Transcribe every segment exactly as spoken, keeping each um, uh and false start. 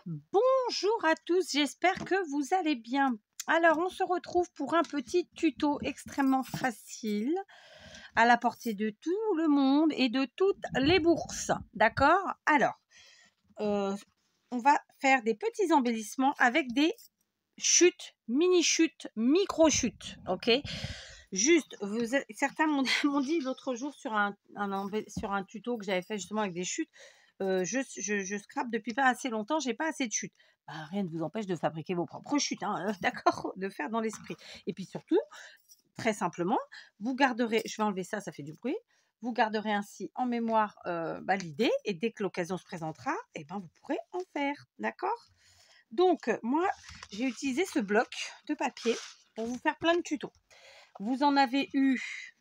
Bonjour à tous, j'espère que vous allez bien. Alors, on se retrouve pour un petit tuto extrêmement facile, à la portée de tout le monde et de toutes les bourses. D'accord? Alors, euh, on va faire des petits embellissements avec des chutes, mini-chutes, micro-chutes. Ok? Juste, vous, certains m'ont dit l'autre jour sur un, un, sur un tuto que j'avais fait justement avec des chutes, euh, je, je, je scrape depuis pas assez longtemps, j'ai pas assez de chutes. Bah, rien ne vous empêche de fabriquer vos propres chutes, hein, euh, d'accord, de faire dans l'esprit. Et puis surtout, très simplement, vous garderez, je vais enlever ça, ça fait du bruit, vous garderez ainsi en mémoire euh, bah, l'idée, et dès que l'occasion se présentera, eh ben, vous pourrez en faire, d'accord? Donc, moi, j'ai utilisé ce bloc de papier pour vous faire plein de tutos. Vous en avez eu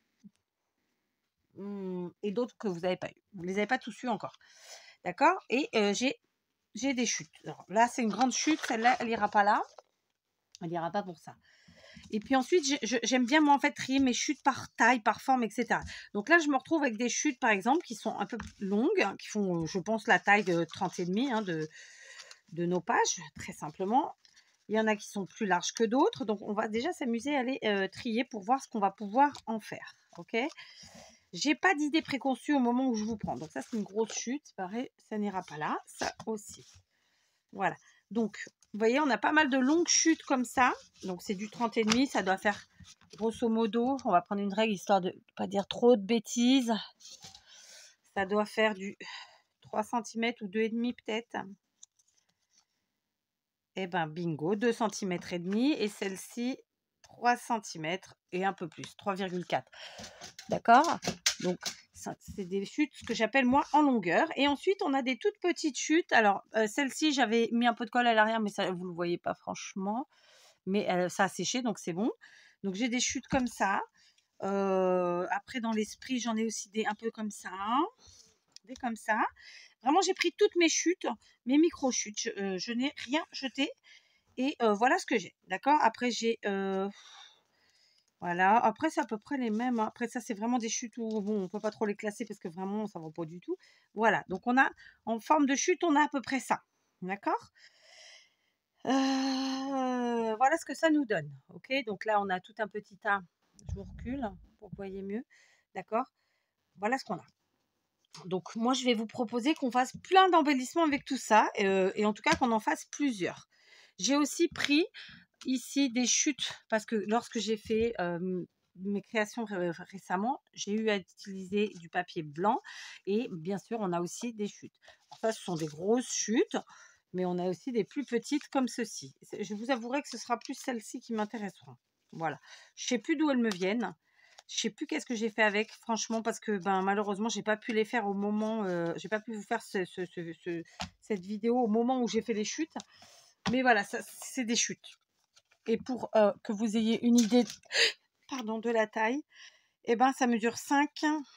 hum, et d'autres que vous n'avez pas eu. Vous ne les avez pas tous eu encore. D'accord? Et euh, j'ai j'ai des chutes. Alors, là, c'est une grande chute. Celle-là, elle n'ira pas là. Elle n'ira pas pour ça. Et puis ensuite, j'aime bien, moi, en fait, trier mes chutes par taille, par forme, et cetera. Donc là, je me retrouve avec des chutes, par exemple, qui sont un peu longues, hein, qui font, je pense, la taille de trente et demi hein, de, de nos pages, très simplement. Il y en a qui sont plus larges que d'autres. Donc, on va déjà s'amuser à les euh, trier pour voir ce qu'on va pouvoir en faire. OK? J'ai pas d'idée préconçue au moment où je vous prends. Donc, ça, c'est une grosse chute. Pareil, ça n'ira pas là. Ça aussi. Voilà. Donc, vous voyez, on a pas mal de longues chutes comme ça. Donc, c'est du trente et demi. Ça doit faire, grosso modo, on va prendre une règle histoire de ne pas dire trop de bêtises. Ça doit faire du trois centimètres ou deux virgule cinq peut-être. Eh ben bingo, deux centimètres et demi et celle-ci trois centimètres et un peu plus, trois virgule quatre. D'accord? Donc c'est des chutes ce que j'appelle moi en longueur et ensuite on a des toutes petites chutes. Alors euh, celle-ci j'avais mis un peu de colle à l'arrière mais ça vous le voyez pas franchement, mais euh, ça a séché donc c'est bon. Donc j'ai des chutes comme ça. Euh, après dans l'esprit j'en ai aussi des un peu comme ça, des comme ça. Vraiment, j'ai pris toutes mes chutes, mes micro-chutes. Je, euh, je n'ai rien jeté. Et euh, voilà ce que j'ai. D'accord? Après, j'ai... Euh, voilà. Après, c'est à peu près les mêmes. Hein. Après, ça, c'est vraiment des chutes où, bon, on ne peut pas trop les classer parce que vraiment, ça ne va pas du tout. Voilà. Donc, on a, en forme de chute, on a à peu près ça. D'accord? euh, Voilà ce que ça nous donne. OK? Donc là, on a tout un petit tas. Je vous recule pour que vous voyez mieux. D'accord? Voilà ce qu'on a. Donc, moi, je vais vous proposer qu'on fasse plein d'embellissements avec tout ça euh, et en tout cas qu'on en fasse plusieurs. J'ai aussi pris ici des chutes parce que lorsque j'ai fait euh, mes créations ré récemment, j'ai eu à utiliser du papier blanc et bien sûr, on a aussi des chutes. Alors ça, ce sont des grosses chutes, mais on a aussi des plus petites comme ceci. Je vous avouerai que ce sera plus celles-ci qui m'intéresseront. Voilà. Je ne sais plus d'où elles me viennent. Je sais plus qu'est-ce que j'ai fait avec, franchement, parce que ben malheureusement, j'ai pas pu les faire au moment, euh, j'ai pas pu vous faire ce, ce, ce, ce, cette vidéo au moment où j'ai fait les chutes. Mais voilà, c'est des chutes. Et pour euh, que vous ayez une idée, pardon, de la taille, eh ben ça mesure cinq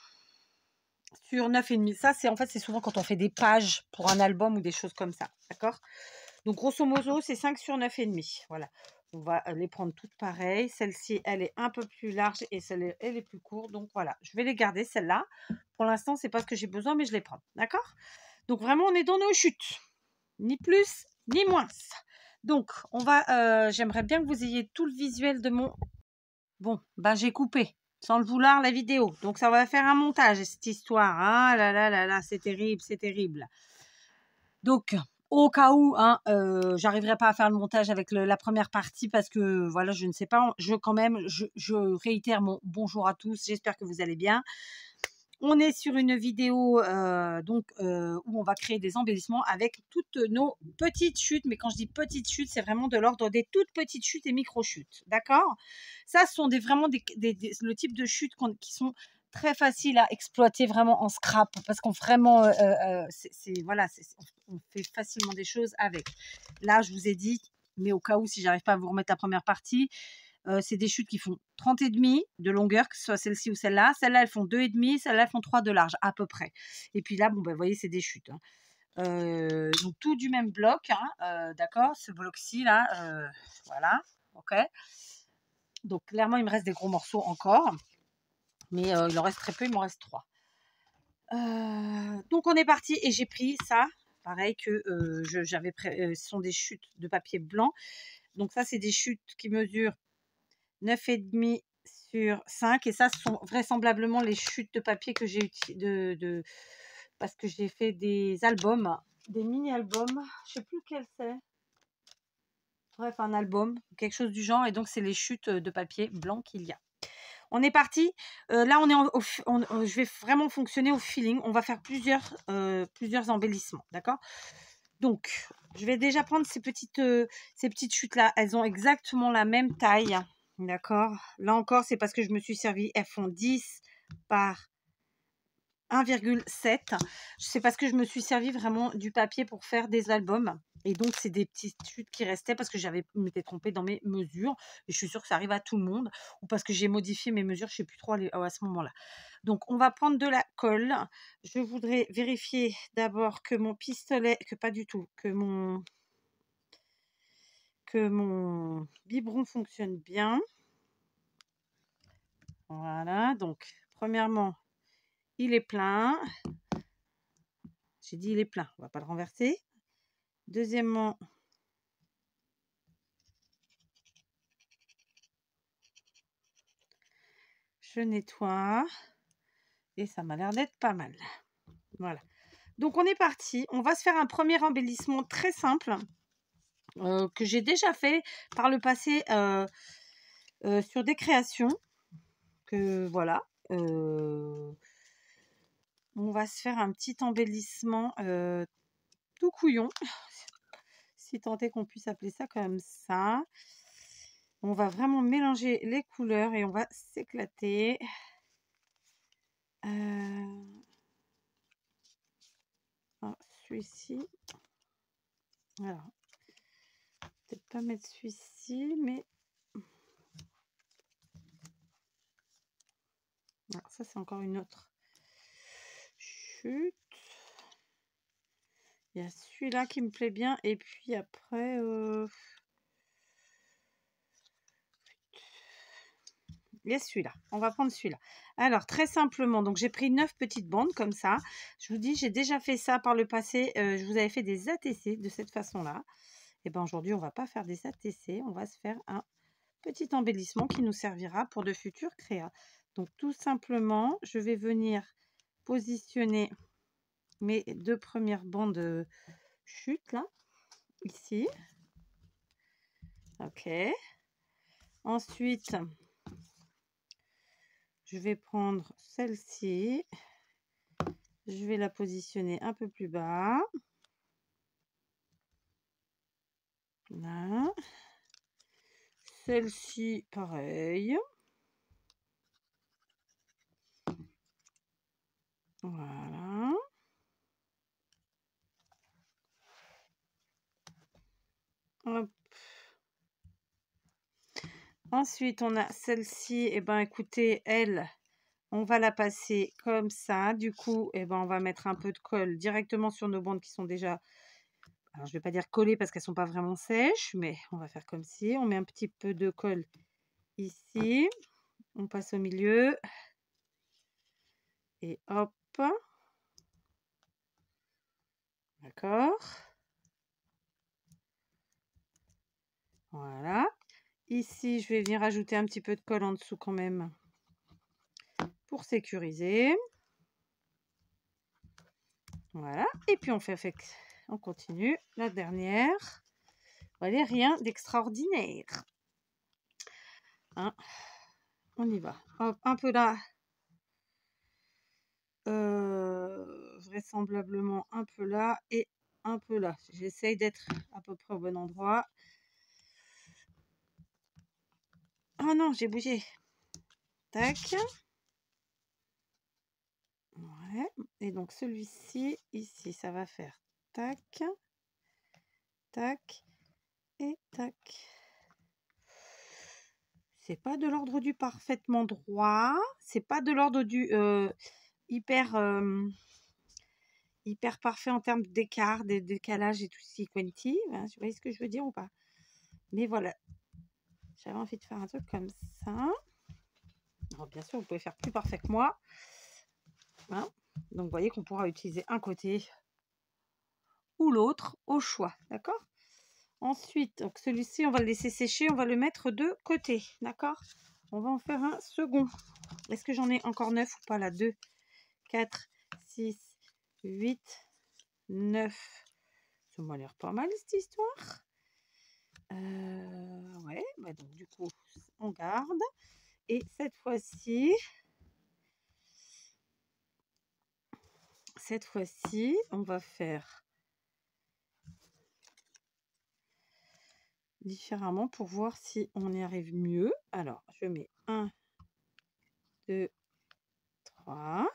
sur neuf virgule cinq. Ça, c'est en fait, c'est souvent quand on fait des pages pour un album ou des choses comme ça, d'accord? Donc grosso modo, c'est cinq sur neuf virgule cinq. Voilà. On va les prendre toutes pareilles. Celle-ci, elle est un peu plus large et celle-là, elle est plus courte. Donc voilà, je vais les garder, celle-là. Pour l'instant, c'est pas ce que j'ai besoin, mais je les prends. D'accord? Donc vraiment, on est dans nos chutes. Ni plus, ni moins. Donc, on va. Euh, j'aimerais bien que vous ayez tout le visuel de mon... Bon, ben j'ai coupé, sans le vouloir, la vidéo. Donc, ça va faire un montage, cette histoire. Ah là là là là, c'est terrible, c'est terrible. Donc, au cas où, hein, euh, j'arriverai pas à faire le montage avec le, la première partie parce que, voilà, je ne sais pas. Je, quand même, je, je réitère mon bonjour à tous. J'espère que vous allez bien. On est sur une vidéo euh, donc, euh, où on va créer des embellissements avec toutes nos petites chutes. Mais quand je dis petites chutes, c'est vraiment de l'ordre des toutes petites chutes et micro-chutes. D'accord? Ça, ce sont des, vraiment des, des, des, le type de chutes qui sont très faciles à exploiter vraiment en scrap. Parce qu'on vraiment, euh, euh, c'est, voilà, on fait facilement des choses avec. Là, je vous ai dit, mais au cas où, si j'arrive pas à vous remettre la première partie, Euh, c'est des chutes qui font trente et demi de longueur, que ce soit celle-ci ou celle-là. Celles-là, elles font deux et demi, celles-là, elles font trois de large, à peu près. Et puis là, bon, ben, vous voyez, c'est des chutes. Hein. Euh, donc, tout du même bloc, hein, euh, d'accord? Ce bloc-ci, là, euh, voilà, ok? Donc, clairement, il me reste des gros morceaux encore. Mais euh, il en reste très peu, il m'en reste trois. Euh, donc, on est parti et j'ai pris ça. pareil que euh, je- j'avais pré- euh, ce sont des chutes de papier blanc. Donc ça, c'est des chutes qui mesurent neuf virgule cinq sur cinq. Et ça, ce sont vraisemblablement les chutes de papier que j'ai utilisées de, de- parce que j'ai fait des albums, des mini-albums. Je sais plus lequel c'est. Bref, un album, quelque chose du genre. Et donc, c'est les chutes de papier blanc qu'il y a. On est parti. Euh, là, on est en, au, on, on, je vais vraiment fonctionner au feeling. On va faire plusieurs, euh, plusieurs embellissements, d'accord? Donc, je vais déjà prendre ces petites, euh, ces petites chutes-là. Elles ont exactement la même taille, d'accord? Là encore, c'est parce que je me suis servi. Elles font dix par un virgule sept. C'est parce que je me suis servi vraiment du papier pour faire des albums. Et donc, c'est des petites chutes qui restaient parce que j'avais m'étais trompée dans mes mesures. Et je suis sûre que ça arrive à tout le monde. Ou parce que j'ai modifié mes mesures, je ne sais plus trop à ce moment-là. Donc, on va prendre de la colle. Je voudrais vérifier d'abord que mon pistolet, que pas du tout, que mon, que mon biberon fonctionne bien. Voilà. Donc, premièrement, il est plein. J'ai dit il est plein. On ne va pas le renverser. Deuxièmement, je nettoie et ça m'a l'air d'être pas mal. Voilà. Donc, on est parti. On va se faire un premier embellissement très simple euh, que j'ai déjà fait par le passé euh, euh, sur des créations. Que voilà. Euh, on va se faire un petit embellissement euh, tout couillon, si tant est qu'on puisse appeler ça comme ça. On va vraiment mélanger les couleurs et on va s'éclater. Euh... Oh, celui-ci. Alors, peut-être pas mettre celui-ci, mais... Alors, ça, c'est encore une autre chute. Il y a celui-là qui me plaît bien. Et puis après... Euh... Il y a celui-là. On va prendre celui-là. Alors, très simplement, donc j'ai pris neuf petites bandes comme ça. Je vous dis, j'ai déjà fait ça par le passé. Euh, je vous avais fait des A T C de cette façon-là. Et bien aujourd'hui, on ne va pas faire des A T C. On va se faire un petit embellissement qui nous servira pour de futures créas. Donc, tout simplement, je vais venir positionner mes deux premières bandes chutes là, ici. Ok. Ensuite, je vais prendre celle-ci. Je vais la positionner un peu plus bas. Là. Celle-ci, pareil. Voilà. Hop. Ensuite, on a celle-ci. Et eh ben, écoutez, elle, on va la passer comme ça. Du coup, et eh ben, on va mettre un peu de colle directement sur nos bandes qui sont déjà... Alors, je ne vais pas dire collées parce qu'elles ne sont pas vraiment sèches, mais on va faire comme si. On met un petit peu de colle ici. On passe au milieu. Et hop. D'accord. Voilà. Ici, je vais venir ajouter un petit peu de colle en dessous quand même pour sécuriser. Voilà. Et puis, on fait avec... On continue. La dernière. Voilà, rien d'extraordinaire. Hein, on y va. Hop, un peu là. Euh, vraisemblablement un peu là et un peu là. J'essaye d'être à peu près au bon endroit. Oh non, j'ai bougé. Tac. Ouais. Et donc celui-ci, ici, ça va faire tac, tac et tac. C'est pas de l'ordre du parfaitement droit. C'est pas de l'ordre du euh, hyper... Euh, hyper parfait en termes d'écart, de décalage et tout ce quanti. Hein, vous voyez ce que je veux dire ou pas? Mais voilà. J'avais envie de faire un truc comme ça. Alors, bien sûr, vous pouvez faire plus parfait que moi. Hein, donc, vous voyez qu'on pourra utiliser un côté ou l'autre au choix, d'accord? Ensuite, donc celui-ci, on va le laisser sécher, on va le mettre de côté, d'accord? On va en faire un second. Est-ce que j'en ai encore neuf ou pas là? Deux, quatre, six, huit, neuf. Ça m'a l'air pas mal cette histoire. Euh, ouais, bah donc du coup, on garde. Et cette fois-ci, cette fois-ci, on va faire différemment pour voir si on y arrive mieux. Alors, je mets un, deux, trois.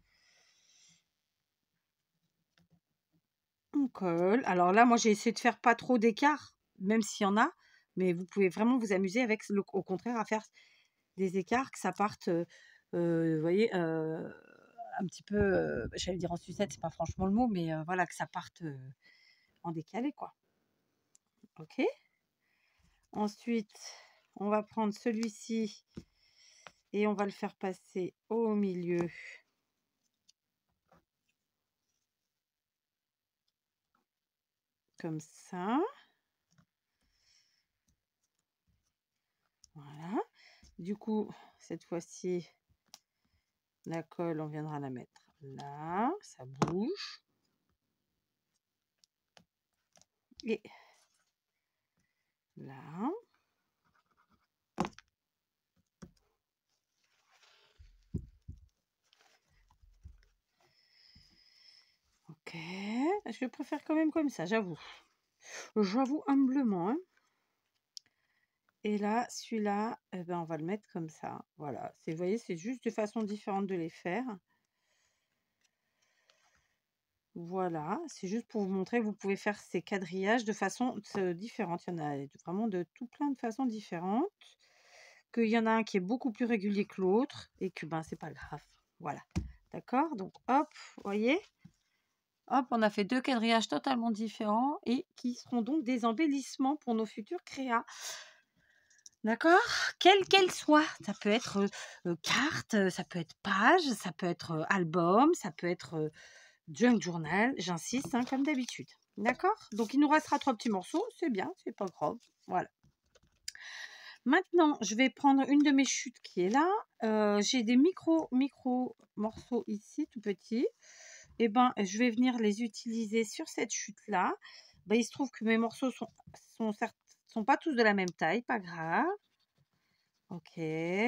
On colle. Alors là, moi, j'ai essayé de faire pas trop d'écart, même s'il y en a. Mais vous pouvez vraiment vous amuser avec, le, au contraire, à faire des écarts, que ça parte, euh, euh, vous voyez, euh, un petit peu, euh, j'allais dire en sucette, c'est pas franchement le mot, mais euh, voilà, que ça parte euh, en décalé, quoi. Ok. Ensuite, on va prendre celui-ci et on va le faire passer au milieu. Comme ça. Voilà. Du coup, cette fois-ci, la colle, on viendra la mettre là. Ça bouge. Et là. Ok. Je préfère quand même comme ça, j'avoue. J'avoue humblement. Hein. Et là, celui-là, eh ben, on va le mettre comme ça. Voilà. Vous voyez, c'est juste de façon différente de les faire. Voilà. C'est juste pour vous montrer que vous pouvez faire ces quadrillages de façon euh, différente. Il y en a vraiment de tout plein de façons différentes. Qu'il y en a un qui est beaucoup plus régulier que l'autre. Et que ben, c'est pas grave. Voilà. D'accord? Donc, hop, vous voyez? Hop, on a fait deux quadrillages totalement différents et qui seront donc des embellissements pour nos futurs créas. D'accord? Quelle qu'elle soit. Ça peut être euh, carte, ça peut être page, ça peut être euh, album, ça peut être euh, junk journal. J'insiste, hein, comme d'habitude. D'accord? Donc, il nous restera trois petits morceaux. C'est bien, c'est pas grave. Voilà. Maintenant, je vais prendre une de mes chutes qui est là. Euh, J'ai des micro, micro morceaux ici, tout petits. Et ben, je vais venir les utiliser sur cette chute-là. Ben, il se trouve que mes morceaux sont, sont, certes, sont pas tous de la même taille, pas grave. Ok.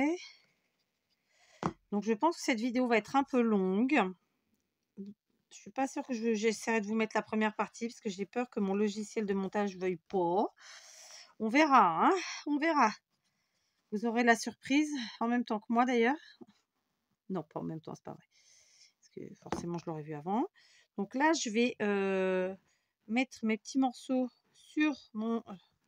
Donc, je pense que cette vidéo va être un peu longue. Je suis pas sûre que j'essaierai de vous mettre la première partie parce que j'ai peur que mon logiciel de montage ne veuille pas. On verra, hein. On verra. Vous aurez la surprise en même temps que moi d'ailleurs. Non, pas en même temps, c'est pas vrai. Parce que forcément, je l'aurais vu avant. Donc là, je vais euh, mettre mes petits morceaux sur mon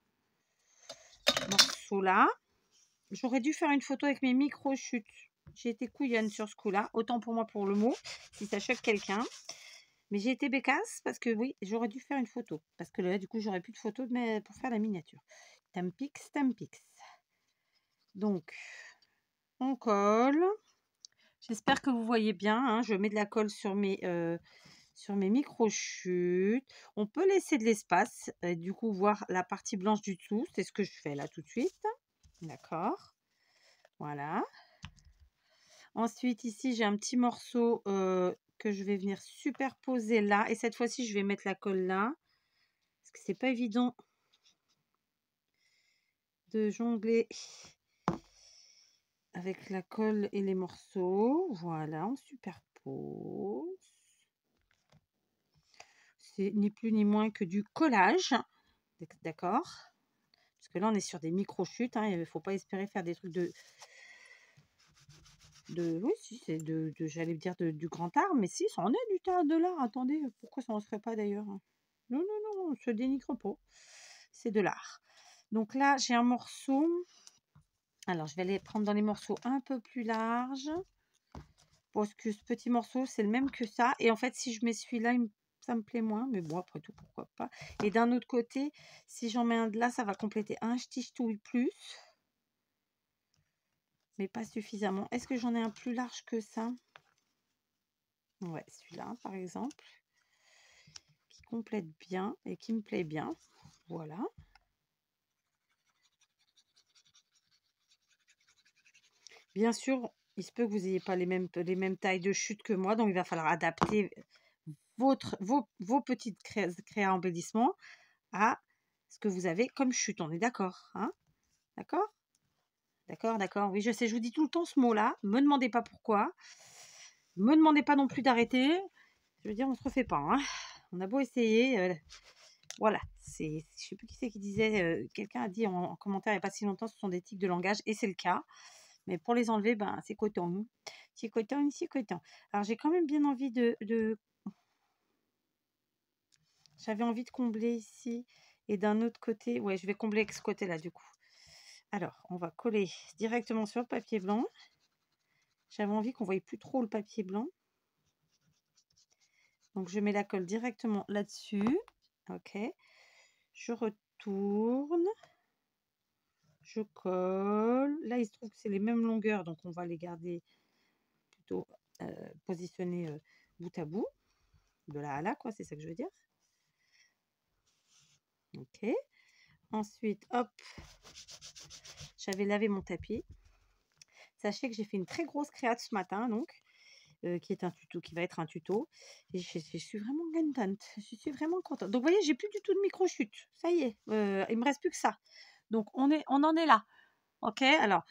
morceau là. J'aurais dû faire une photo avec mes micro-chutes. J'ai été couillonne sur ce coup-là. Autant pour moi pour le mot, si ça choque quelqu'un. Mais j'ai été bécasse parce que oui, j'aurais dû faire une photo. Parce que là, du coup, j'aurais plus de photos de mes... pour faire la miniature. Tampix, tampix. Donc, on colle. J'espère que vous voyez bien. Hein. Je mets de la colle sur mes, euh, sur mes micro-chutes. On peut laisser de l'espace. Et du coup, voir la partie blanche du dessous. C'est ce que je fais là tout de suite. D'accord. Voilà. Ensuite, ici, j'ai un petit morceau euh, que je vais venir superposer là. Et cette fois-ci, je vais mettre la colle là. Parce que c'est pas évident de jongler avec la colle et les morceaux. Voilà, on superpose. C'est ni plus ni moins que du collage. D'accord? Parce que là, on est sur des micro-chutes. Hein, il ne faut pas espérer faire des trucs de... de oui, si, c'est de, de j'allais dire de, du grand art. Mais si, ça en est du tas de l'art. Attendez, pourquoi ça ne se ferait pas d'ailleurs? Non, non, non, on se dénigre pas. C'est de l'art. Donc là, j'ai un morceau. Alors, je vais les prendre dans les morceaux un peu plus larges. Parce que ce petit morceau, c'est le même que ça. Et en fait, si je mets celui-là, ça me plaît moins. Mais bon, après tout, pourquoi pas. Et d'un autre côté, si j'en mets un de là, ça va compléter un petit ch'touille plus. Mais pas suffisamment. Est-ce que j'en ai un plus large que ça? Ouais, celui-là, par exemple. Qui complète bien et qui me plaît bien. Voilà. Bien sûr, il se peut que vous n'ayez pas les mêmes, les mêmes tailles de chute que moi, donc il va falloir adapter votre, vos, vos petites créa, créa embellissements à ce que vous avez comme chute. On est d'accord, hein? D'accord? D'accord, d'accord. Oui, je sais, je vous dis tout le temps ce mot-là. Ne me demandez pas pourquoi. Ne me demandez pas non plus d'arrêter. Je veux dire, on ne se refait pas, hein. On a beau essayer. Euh, voilà. C'est, je ne sais plus qui c'est qui disait, euh, quelqu'un a dit en, en commentaire il n'y a pas si longtemps, ce sont des tics de langage, et c'est le cas. Mais pour les enlever, ben, c'est coton. C'est coton, c'est coton. Alors, j'ai quand même bien envie de... de... J'avais envie de combler ici. Et d'un autre côté... Ouais, je vais combler avec ce côté-là, du coup. Alors, on va coller directement sur le papier blanc. J'avais envie qu'on ne voie plus trop le papier blanc. Donc, je mets la colle directement là-dessus. Ok. Je retourne. Je colle. Là, il se trouve que c'est les mêmes longueurs. Donc, on va les garder plutôt euh, positionnés euh, bout à bout. De là à là, quoi. C'est ça que je veux dire. Ok. Ensuite, hop. J'avais lavé mon tapis. Sachez que j'ai fait une très grosse créa ce matin, donc. Euh, qui est un tuto, qui va être un tuto. Et je, je suis vraiment contente. Je suis vraiment contente. Donc, vous voyez, j'ai plus du tout de micro-chute. Ça y est, euh, il me reste plus que ça. Donc, on, est, on en est là. Ok, alors,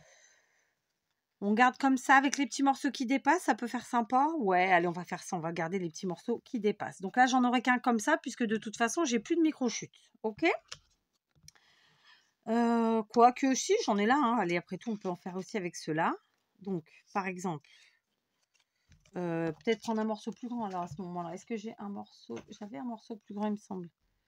on garde comme ça avec les petits morceaux qui dépassent. Ça peut faire sympa. Ouais, allez, on va faire ça. On va garder les petits morceaux qui dépassent. Donc là, j'en aurai qu'un comme ça, puisque de toute façon, j'ai plus de micro-chute. Ok. Euh, Quoique, si, j'en ai là. Hein. Allez, après tout, on peut en faire aussi avec ceux-là. Donc, par exemple, Euh, peut-être prendre un morceau plus grand alors à ce moment-là. Est-ce que j'ai un morceau? J'avais un morceau plus grand, il me semble.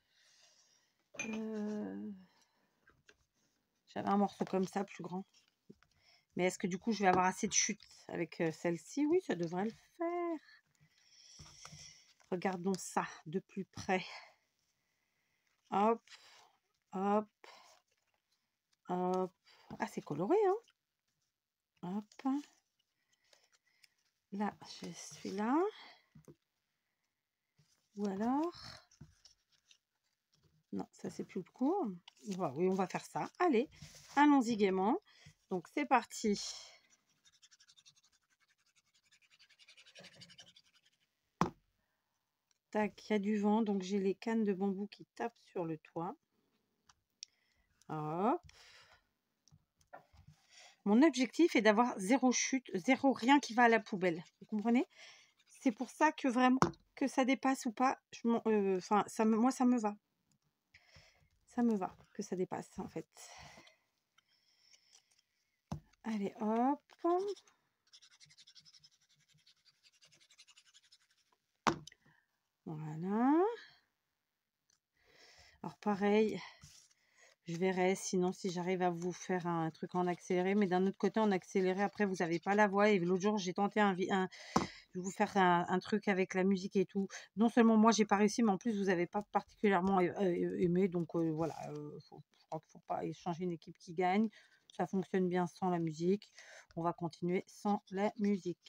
Euh... J'avais un morceau comme ça, plus grand. Mais est-ce que du coup, je vais avoir assez de chute avec euh, celle-ci? Oui, ça devrait le faire. Regardons ça de plus près. Hop, hop, hop. Ah, c'est coloré, hein? Hop. Là, je suis là. Ou alors... Non, ça c'est plus court. Oui, on va faire ça. Allez, allons-y gaiement. Donc c'est parti. Tac, il y a du vent, donc j'ai les cannes de bambou qui tapent sur le toit. Hop. Mon objectif est d'avoir zéro chute, zéro rien qui va à la poubelle. Vous comprenez? C'est pour ça que vraiment, que ça dépasse ou pas, je euh, enfin, ça me, moi ça me va. Ça me va que ça dépasse en fait. Allez, hop. Voilà. Alors pareil, je verrai sinon si j'arrive à vous faire un truc en accéléré. Mais d'un autre côté, en accéléré, après, vous n'avez pas la voix. Et l'autre jour, j'ai tenté un, un, je vais vous faire un, un truc avec la musique et tout. Non seulement moi, j'ai pas réussi, mais en plus, vous n'avez pas particulièrement aimé. Donc euh, voilà, euh, faut, je crois qu'il ne faut pas échanger une équipe qui gagne. Ça fonctionne bien sans la musique. On va continuer sans la musique.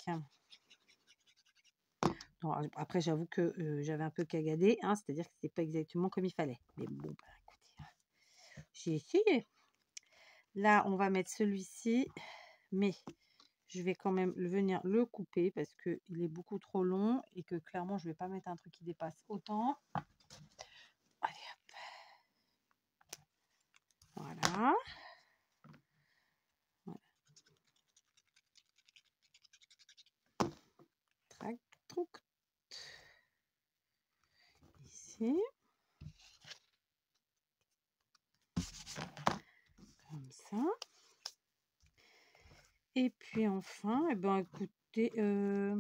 Non, après, j'avoue que euh, j'avais un peu cagadé, hein, c'est-à-dire que c'était pas exactement comme il fallait. Mais bon, bah, écoutez, j'ai essayé. Là, on va mettre celui-ci, mais je vais quand même venir le couper parce qu'il est beaucoup trop long et que clairement, je ne vais pas mettre un truc qui dépasse autant. Allez, hop. Voilà. Voilà. Trac, trouc. Ici. Comme ça. Et puis enfin, eh ben, écoutez, euh,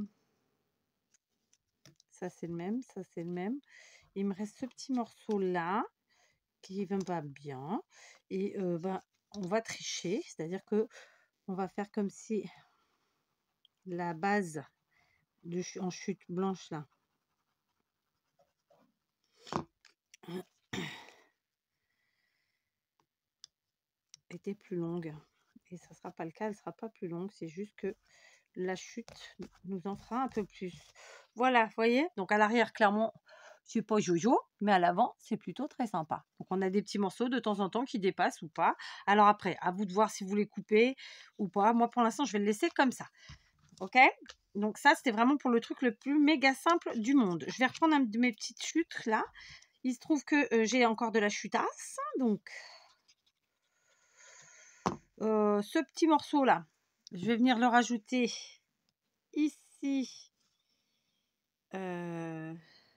ça c'est le même, ça c'est le même. Il me reste ce petit morceau là qui va pas bien. Et euh, ben, on va tricher, c'est-à-dire que on va faire comme si la base de ch en chute blanche là était plus longue. Et ça sera pas le cas, elle sera pas plus longue, c'est juste que la chute nous en fera un peu plus. Voilà, vous voyez. Donc à l'arrière, clairement, c'est pas jojo, mais à l'avant, c'est plutôt très sympa. Donc, on a des petits morceaux de temps en temps qui dépassent ou pas. Alors après, à vous de voir si vous les coupez ou pas. Moi, pour l'instant, je vais le laisser comme ça. Ok? Donc ça, c'était vraiment pour le truc le plus méga simple du monde. Je vais reprendre un de mes petites chutes là. Il se trouve que euh, j'ai encore de la chutasse. Donc, euh, ce petit morceau là, je vais venir le rajouter ici. Euh...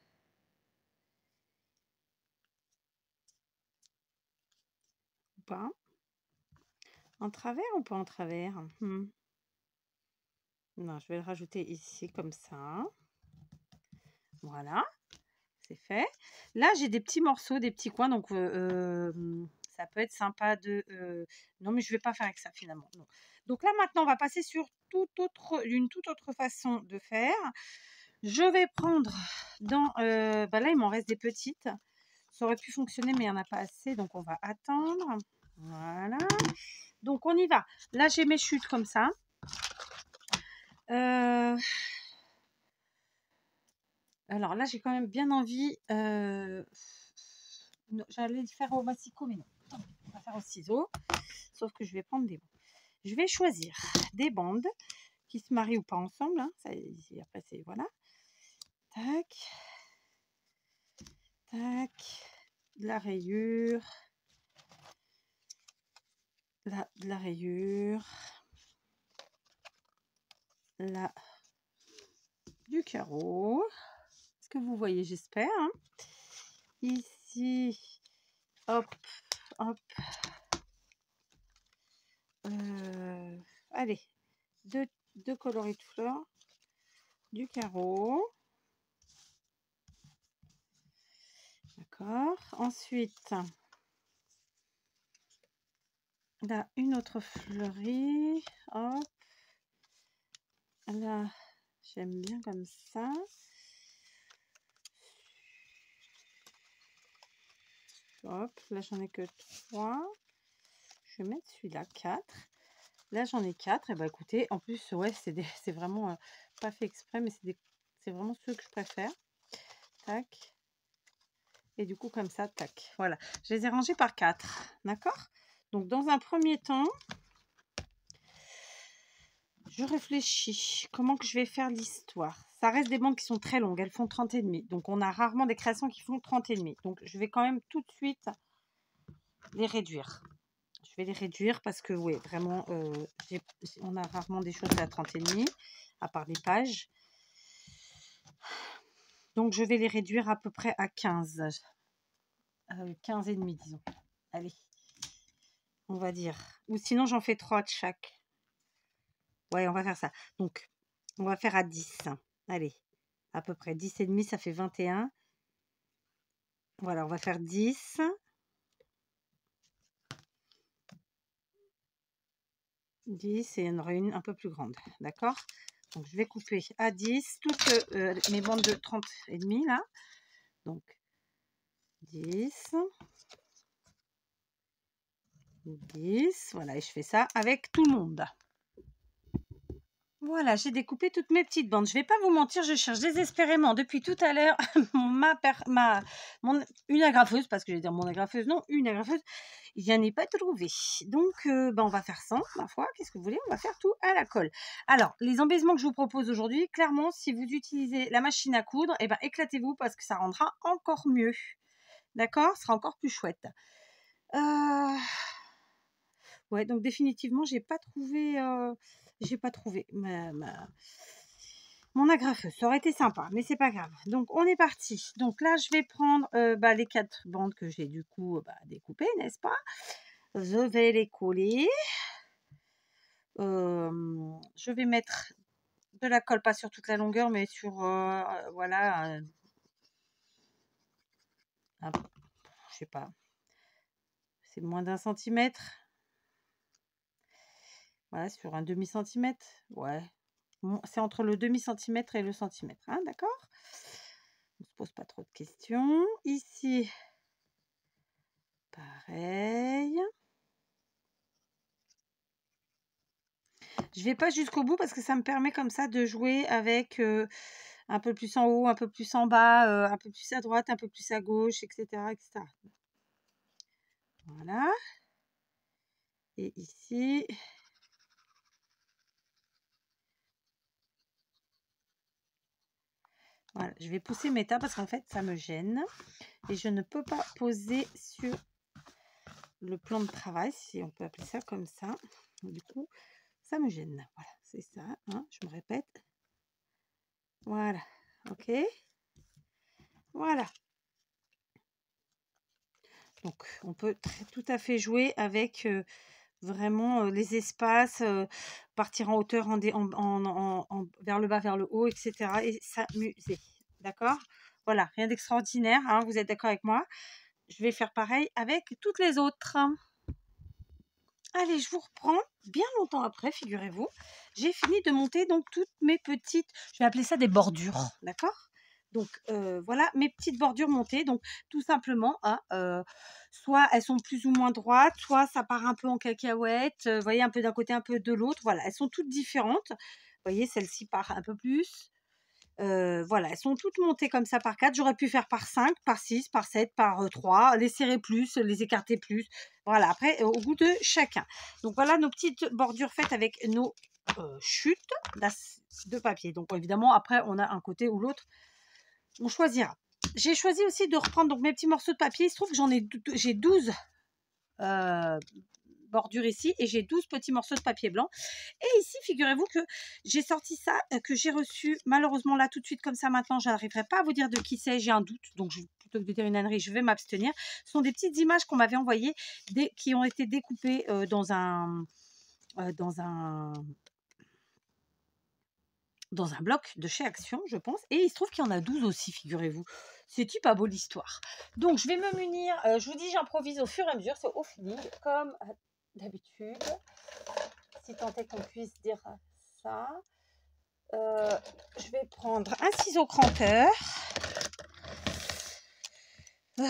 Ou pas? En travers ou pas en travers? hmm. Non, je vais le rajouter ici comme ça. Voilà, c'est fait. Là, j'ai des petits morceaux, des petits coins, donc euh, euh, ça peut être sympa de... Euh... Non, mais je ne vais pas faire avec ça finalement. Non. Donc là, maintenant, on va passer sur toute autre, une toute autre façon de faire. Je vais prendre dans... Euh... Bah là, il m'en reste des petites. Ça aurait pu fonctionner, mais il n'y en a pas assez, donc on va attendre. Voilà. Donc, on y va. Là, j'ai mes chutes comme ça. Euh... Alors là, j'ai quand même bien envie... Euh... J'allais le faire au massicot, mais non. Attends, on va faire au ciseau. Sauf que je vais prendre des bandes. Je vais choisir des bandes qui se marient ou pas ensemble. Hein. Ça, après, c'est... Voilà. Tac. Tac. De la rayure. Là, de la rayure. Là, du carreau. Est-ce que vous voyez, j'espère. Hein. Ici, hop, hop. Euh, allez, deux, deux coloris de fleurs, du carreau. D'accord. Ensuite, là, une autre fleurie. Hop. Là, j'aime bien comme ça. Hop, là, j'en ai que trois. Je vais mettre celui-là, quatre. Là, j'en ai quatre. Et bah, écoutez, en plus, ouais, c'est vraiment euh, pas fait exprès, mais c'est vraiment ceux que je préfère. Tac. Et du coup, comme ça, tac. Voilà. Je les ai rangés par quatre. D'accord? Donc, dans un premier temps, je réfléchis. Comment que je vais faire l'histoire? Ça reste des bandes qui sont très longues. Elles font trente et demi. Donc, on a rarement des créations qui font trente et demi. Donc, je vais quand même tout de suite les réduire. Je vais les réduire parce que, oui, vraiment, euh, on a rarement des choses à trente et demi, à part les pages. Donc, je vais les réduire à peu près à quinze. Euh, quinze et demi, disons. Allez. On va dire. Ou sinon, j'en fais trois de chaque. Ouais, on va faire ça. Donc, on va faire à dix. Allez, à peu près dix et demi, ça fait vingt et un. Voilà, on va faire dix. dix et il y en aura une un peu plus grande. D'accord? Donc, je vais couper à dix toutes euh, mes bandes de trente et demi là. Donc, dix. dix. Voilà, et je fais ça avec tout le monde. Voilà, j'ai découpé toutes mes petites bandes. Je ne vais pas vous mentir, je cherche désespérément depuis tout à l'heure ma, ma mon, une agrafeuse, parce que je vais dire mon agrafeuse, non, une agrafeuse. Je n'en ai pas trouvé. Donc, euh, ben, on va faire sans, ma foi. Qu'est-ce que vous voulez? On va faire tout à la colle. Alors, les embaisements que je vous propose aujourd'hui, clairement, si vous utilisez la machine à coudre, eh ben, éclatez-vous parce que ça rendra encore mieux. D'accord? Ce sera encore plus chouette. Euh... Ouais, donc définitivement, j'ai pas trouvé... Euh... J'ai pas trouvé ma, ma... mon agrafeuse. Ça aurait été sympa, mais c'est pas grave. Donc, on est parti. Donc là, je vais prendre euh, bah, les quatre bandes que j'ai du coup bah, découpées, n'est-ce pas? Je vais les coller. Euh, je vais mettre de la colle, pas sur toute la longueur, mais sur, euh, voilà, euh, un, je sais pas, c'est moins d'un centimètre. Voilà, sur un demi-centimètre. Ouais. C'est entre le demi-centimètre et le centimètre. Hein, d'accord? On ne se pose pas trop de questions. Ici, pareil. Je ne vais pas jusqu'au bout parce que ça me permet comme ça de jouer avec euh, un peu plus en haut, un peu plus en bas, euh, un peu plus à droite, un peu plus à gauche, et cetera, et cetera. Voilà. Et ici, voilà, je vais pousser mes tas parce qu'en fait, ça me gêne. Et je ne peux pas poser sur le plan de travail, si on peut appeler ça comme ça. Du coup, ça me gêne. Voilà, c'est ça. Hein, je me répète. Voilà. OK. Voilà. Donc, on peut très, tout à fait jouer avec euh, vraiment euh, les espaces, euh, partir en hauteur, en, dé, en, en, en, en, vers le bas, vers le haut, et cetera. Et s'amuser. D'accord? Voilà, rien d'extraordinaire. Hein, vous êtes d'accord avec moi? Je vais faire pareil avec toutes les autres. Allez, je vous reprends bien longtemps après, figurez-vous. J'ai fini de monter donc toutes mes petites, je vais appeler ça des bordures, d'accord? Donc euh, voilà mes petites bordures montées. Donc tout simplement, hein, euh, soit elles sont plus ou moins droites, soit ça part un peu en cacahuète. Vous voyez, un peu d'un côté, un peu de l'autre. Voilà, elles sont toutes différentes. Vous voyez, celle-ci part un peu plus. Euh, voilà, elles sont toutes montées comme ça par quatre. J'aurais pu faire par cinq, par six, par sept, par trois, les serrer plus, les écarter plus. Voilà, après, au goût de chacun. Donc voilà nos petites bordures faites avec nos euh, chutes de papier. Donc évidemment, après, on a un côté ou l'autre. On choisira. J'ai choisi aussi de reprendre donc mes petits morceaux de papier. Il se trouve que j'en ai, j'ai douze euh, bordure ici et j'ai douze petits morceaux de papier blanc. Et ici, figurez-vous que j'ai sorti ça, euh, que j'ai reçu malheureusement là tout de suite comme ça maintenant, je n'arriverai pas à vous dire de qui c'est, j'ai un doute, donc je, plutôt que de dire une ânerie, je vais m'abstenir. Ce sont des petites images qu'on m'avait envoyées, des, qui ont été découpées euh, dans un... Euh, dans un dans un bloc de chez Action, je pense. Et il se trouve qu'il y en a douze aussi, figurez-vous. C'est-tu pas beau l'histoire? Donc, je vais me munir. Euh, je vous dis, j'improvise au fur et à mesure. C'est au feeling, comme d'habitude. Si tant est qu'on puisse dire ça. Euh, je vais prendre un ciseau cranteur. Euh,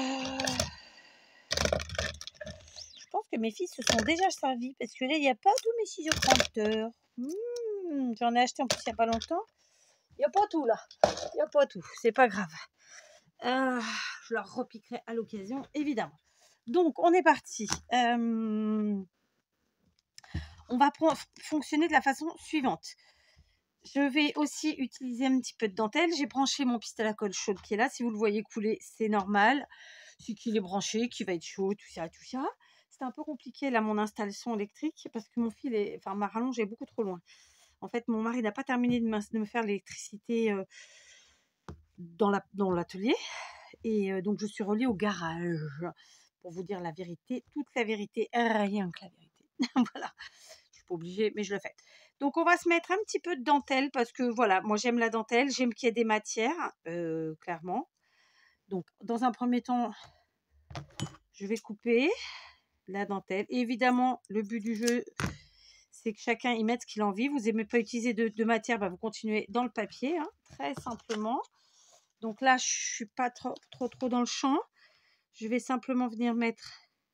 je pense que mes filles se sont déjà servies parce que là, il n'y a pas tous mes ciseaux cranteurs. Mmh, j'en ai acheté en plus il n'y a pas longtemps. Il n'y a pas tout là. Il n'y a pas tout. C'est pas grave. Euh, je leur repiquerai à l'occasion, évidemment. Donc, on est parti. Euh, on va fonctionner de la façon suivante. Je vais aussi utiliser un petit peu de dentelle. J'ai branché mon pistolet à colle chaude qui est là. Si vous le voyez couler, c'est normal. C'est qu'il est branché, qu'il va être chaud, tout ça, tout ça. C'est un peu compliqué là mon installation électrique parce que mon fil est, enfin ma rallonge est beaucoup trop loin. En fait, mon mari n'a pas terminé de, de me faire l'électricité euh, dans la, dans l'atelier et euh, donc je suis reliée au garage. Pour vous dire la vérité, toute la vérité, rien que la vérité. Voilà, je suis pas obligée, mais je le fais. Donc, on va se mettre un petit peu de dentelle parce que, voilà, moi, j'aime la dentelle. J'aime qu'il y ait des matières, euh, clairement. Donc, dans un premier temps, je vais couper la dentelle. Et évidemment, le but du jeu, c'est que chacun y mette ce qu'il a envie. Vous n'aimez pas utiliser de, de matière, bah, vous continuez dans le papier, hein, très simplement. Donc là, je ne suis pas trop, trop, trop dans le champ. Je vais simplement venir mettre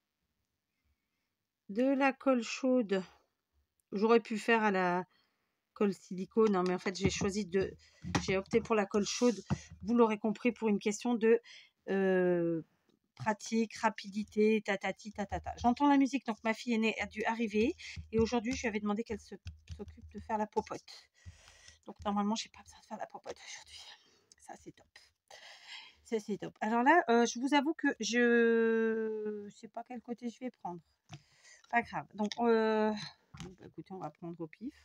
de la colle chaude. J'aurais pu faire à la colle silicone, hein, mais en fait j'ai choisi de, j'ai opté pour la colle chaude. Vous l'aurez compris, pour une question de euh, pratique, rapidité, tatati tatata. J'entends la musique, donc ma fille aînée a dû arriver et aujourd'hui je lui avais demandé qu'elle s'occupe de faire la popote. Donc normalement j'ai pas besoin de faire la popote aujourd'hui. Ça c'est top. Ça c'est top. Alors là, euh, je vous avoue que je sais pas quel côté je vais prendre. Pas grave. Donc euh... bon, bah, écoutez, on va prendre au pif.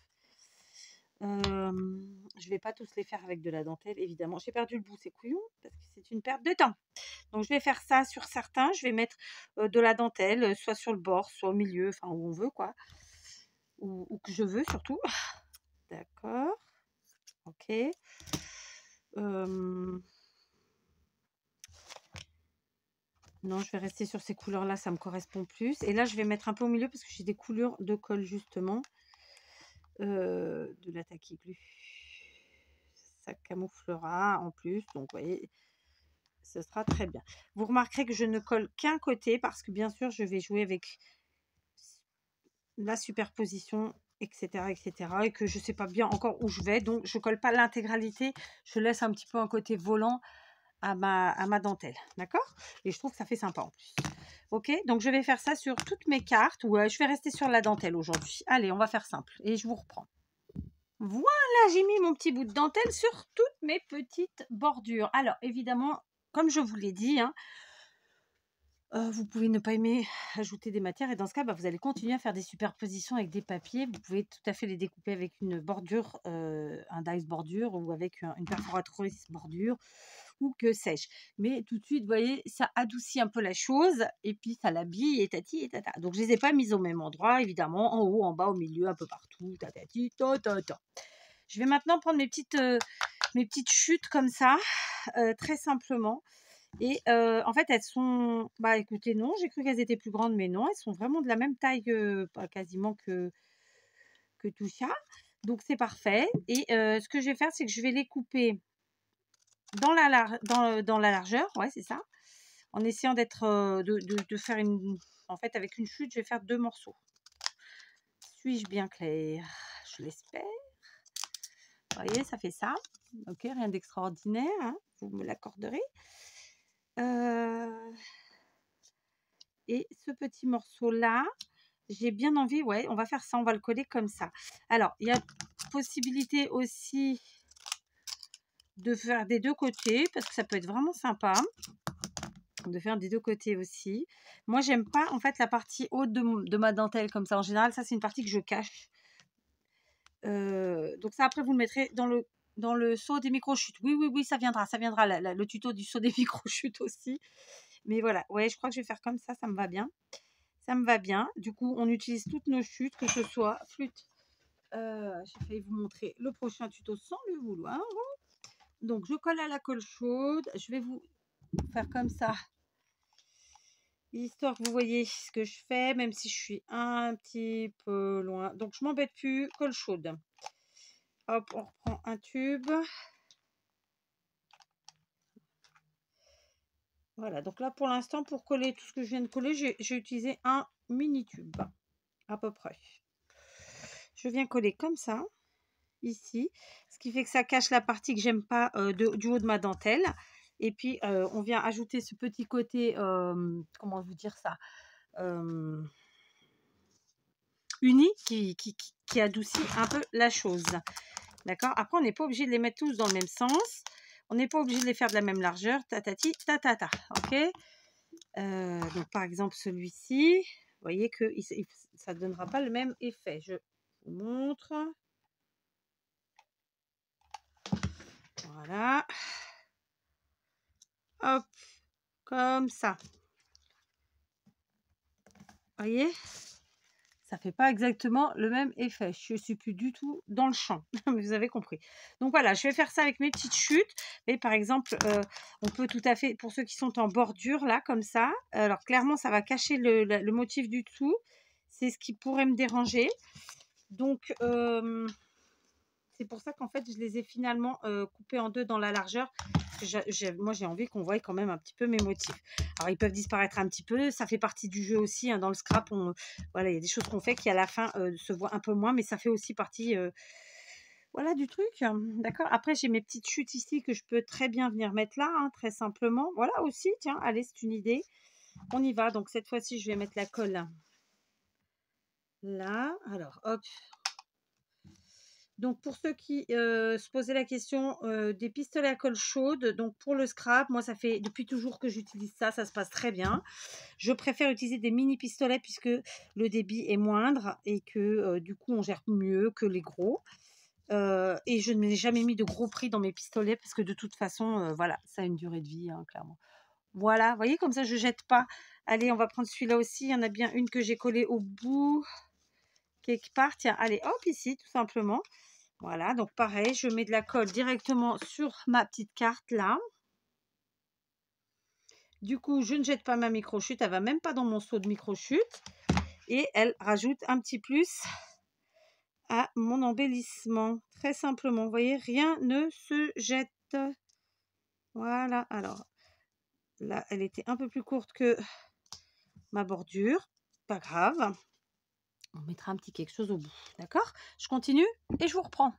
Euh, je vais pas tous les faire avec de la dentelle, évidemment. J'ai perdu le bout, c'est couillon, parce que c'est une perte de temps. Donc, je vais faire ça sur certains. Je vais mettre euh, de la dentelle, soit sur le bord, soit au milieu, enfin, où on veut, quoi. Ou, ou que je veux, surtout. D'accord. Ok. Euh... Non, je vais rester sur ces couleurs-là, ça me correspond plus. Et là, je vais mettre un peu au milieu, parce que j'ai des couleurs de colle, justement. Euh, de la taquiglu. Ça camouflera en plus, donc vous voyez, ce sera très bien. Vous remarquerez que je ne colle qu'un côté parce que bien sûr je vais jouer avec la superposition et cetera, et cetera. Et que je ne sais pas bien encore où je vais. Donc, je ne colle pas l'intégralité. Je laisse un petit peu un côté volant à ma, à ma dentelle. D'accord? Et je trouve que ça fait sympa en plus. Ok? Donc, je vais faire ça sur toutes mes cartes. Ou euh, je vais rester sur la dentelle aujourd'hui. Allez, on va faire simple. Et je vous reprends. Voilà, j'ai mis mon petit bout de dentelle sur toutes mes petites bordures. Alors, évidemment, comme je vous l'ai dit, hein, euh, vous pouvez ne pas aimer ajouter des matières. Et dans ce cas, bah, vous allez continuer à faire des superpositions avec des papiers. Vous pouvez tout à fait les découper avec une bordure, euh, un dice bordure ou avec un, une perforatrice bordure ou que sais-je. Mais tout de suite, vous voyez, ça adoucit un peu la chose et puis ça l'habille et tati et tata. Donc, je ne les ai pas mises au même endroit, évidemment, en haut, en bas, au milieu, un peu partout, tatati, tatata. Je vais maintenant prendre mes petites, euh, mes petites chutes comme ça, euh, très simplement. Et euh, en fait, elles sont... Bah écoutez, non, j'ai cru qu'elles étaient plus grandes, mais non, elles sont vraiment de la même taille, euh, quasiment que, que tout ça. Donc, c'est parfait. Et euh, ce que je vais faire, c'est que je vais les couper dans la, lar dans, dans la largeur. Ouais, c'est ça. En essayant d'être... Euh, de, de, de faire une... En fait, avec une chute, je vais faire deux morceaux. Suis-je bien claire? Je l'espère. Vous voyez, ça fait ça. Ok, rien d'extraordinaire, hein, vous me l'accorderez. Euh... Et ce petit morceau-là, j'ai bien envie, ouais, on va faire ça, on va le coller comme ça. Alors, il y a possibilité aussi de faire des deux côtés, parce que ça peut être vraiment sympa de faire des deux côtés aussi. Moi, j'aime pas, en fait, la partie haute de, de ma dentelle comme ça. En général, ça, c'est une partie que je cache. Euh, donc ça, après, vous le mettrez dans le dans le saut des micro-chutes. Oui, oui, oui, ça viendra, ça viendra, la, la, le tuto du saut des micro-chutes aussi. Mais voilà, ouais, je crois que je vais faire comme ça, ça me va bien. Ça me va bien. Du coup, on utilise toutes nos chutes, que ce soit flûte. Euh, j'ai failli vous montrer le prochain tuto sans le vouloir. Donc, je colle à la colle chaude. Je vais vous faire comme ça, histoire que vous voyez ce que je fais, même si je suis un petit peu loin. Donc, je m'embête plus, colle chaude. Hop, on reprend un tube. Voilà, donc là, pour l'instant, pour coller tout ce que je viens de coller, j'ai utilisé un mini tube, à peu près. Je viens coller comme ça, ici, ce qui fait que ça cache la partie que j'aime pas euh, de, du haut de ma dentelle. Et puis, euh, on vient ajouter ce petit côté, euh, comment vous dire ça, euh, uni, qui, qui, qui, qui adoucit un peu la chose. D'accord? Après, on n'est pas obligé de les mettre tous dans le même sens. On n'est pas obligé de les faire de la même largeur. Tatati, tatata. Ok? Euh, donc, par exemple, celui-ci, vous voyez que il, ça ne donnera pas le même effet. Je vous montre. Voilà. Hop. Comme ça. Vous voyez? Ça ne fait pas exactement le même effet. Je ne suis plus du tout dans le champ. Vous avez compris. Donc voilà, je vais faire ça avec mes petites chutes. Mais par exemple, euh, on peut tout à fait, pour ceux qui sont en bordure, là, comme ça. Alors clairement, ça va cacher le, le, le motif du dessous. C'est ce qui pourrait me déranger. Donc, euh, c'est pour ça qu'en fait, je les ai finalement euh, coupés en deux dans la largeur. J'ai, moi, j'ai envie qu'on voie quand même un petit peu mes motifs. Alors, ils peuvent disparaître un petit peu. Ça fait partie du jeu aussi. Hein, dans le scrap, on, voilà, il y a des choses qu'on fait qui, à la fin, euh, se voient un peu moins. Mais ça fait aussi partie euh, voilà, du truc. D'accord. Après, j'ai mes petites chutes ici que je peux très bien venir mettre là, hein, très simplement. Voilà aussi, tiens, allez, c'est une idée. On y va. Donc, cette fois-ci, je vais mettre la colle là. Alors, hop. Donc, pour ceux qui euh, se posaient la question euh, des pistolets à colle chaude, donc pour le scrap, moi, ça fait depuis toujours que j'utilise ça, ça se passe très bien. Je préfère utiliser des mini pistolets puisque le débit est moindre et que euh, du coup, on gère mieux que les gros. Euh, et je n'ai jamais mis de gros prix dans mes pistolets parce que de toute façon, euh, voilà, ça a une durée de vie, hein, clairement. Voilà, vous voyez, comme ça, je ne jette pas. Allez, on va prendre celui-là aussi. Il y en a bien une que j'ai collée au bout, quelque part. Tiens, allez, hop, ici, tout simplement. Voilà, donc pareil, je mets de la colle directement sur ma petite carte là. Du coup, je ne jette pas ma micro-chute, elle va même pas dans mon seau de micro-chute. Et elle rajoute un petit plus à mon embellissement. Très simplement, vous voyez, rien ne se jette. Voilà, alors là, elle était un peu plus courte que ma bordure. Pas grave. On mettra un petit quelque chose au bout. D'accord? Je continue et je vous reprends.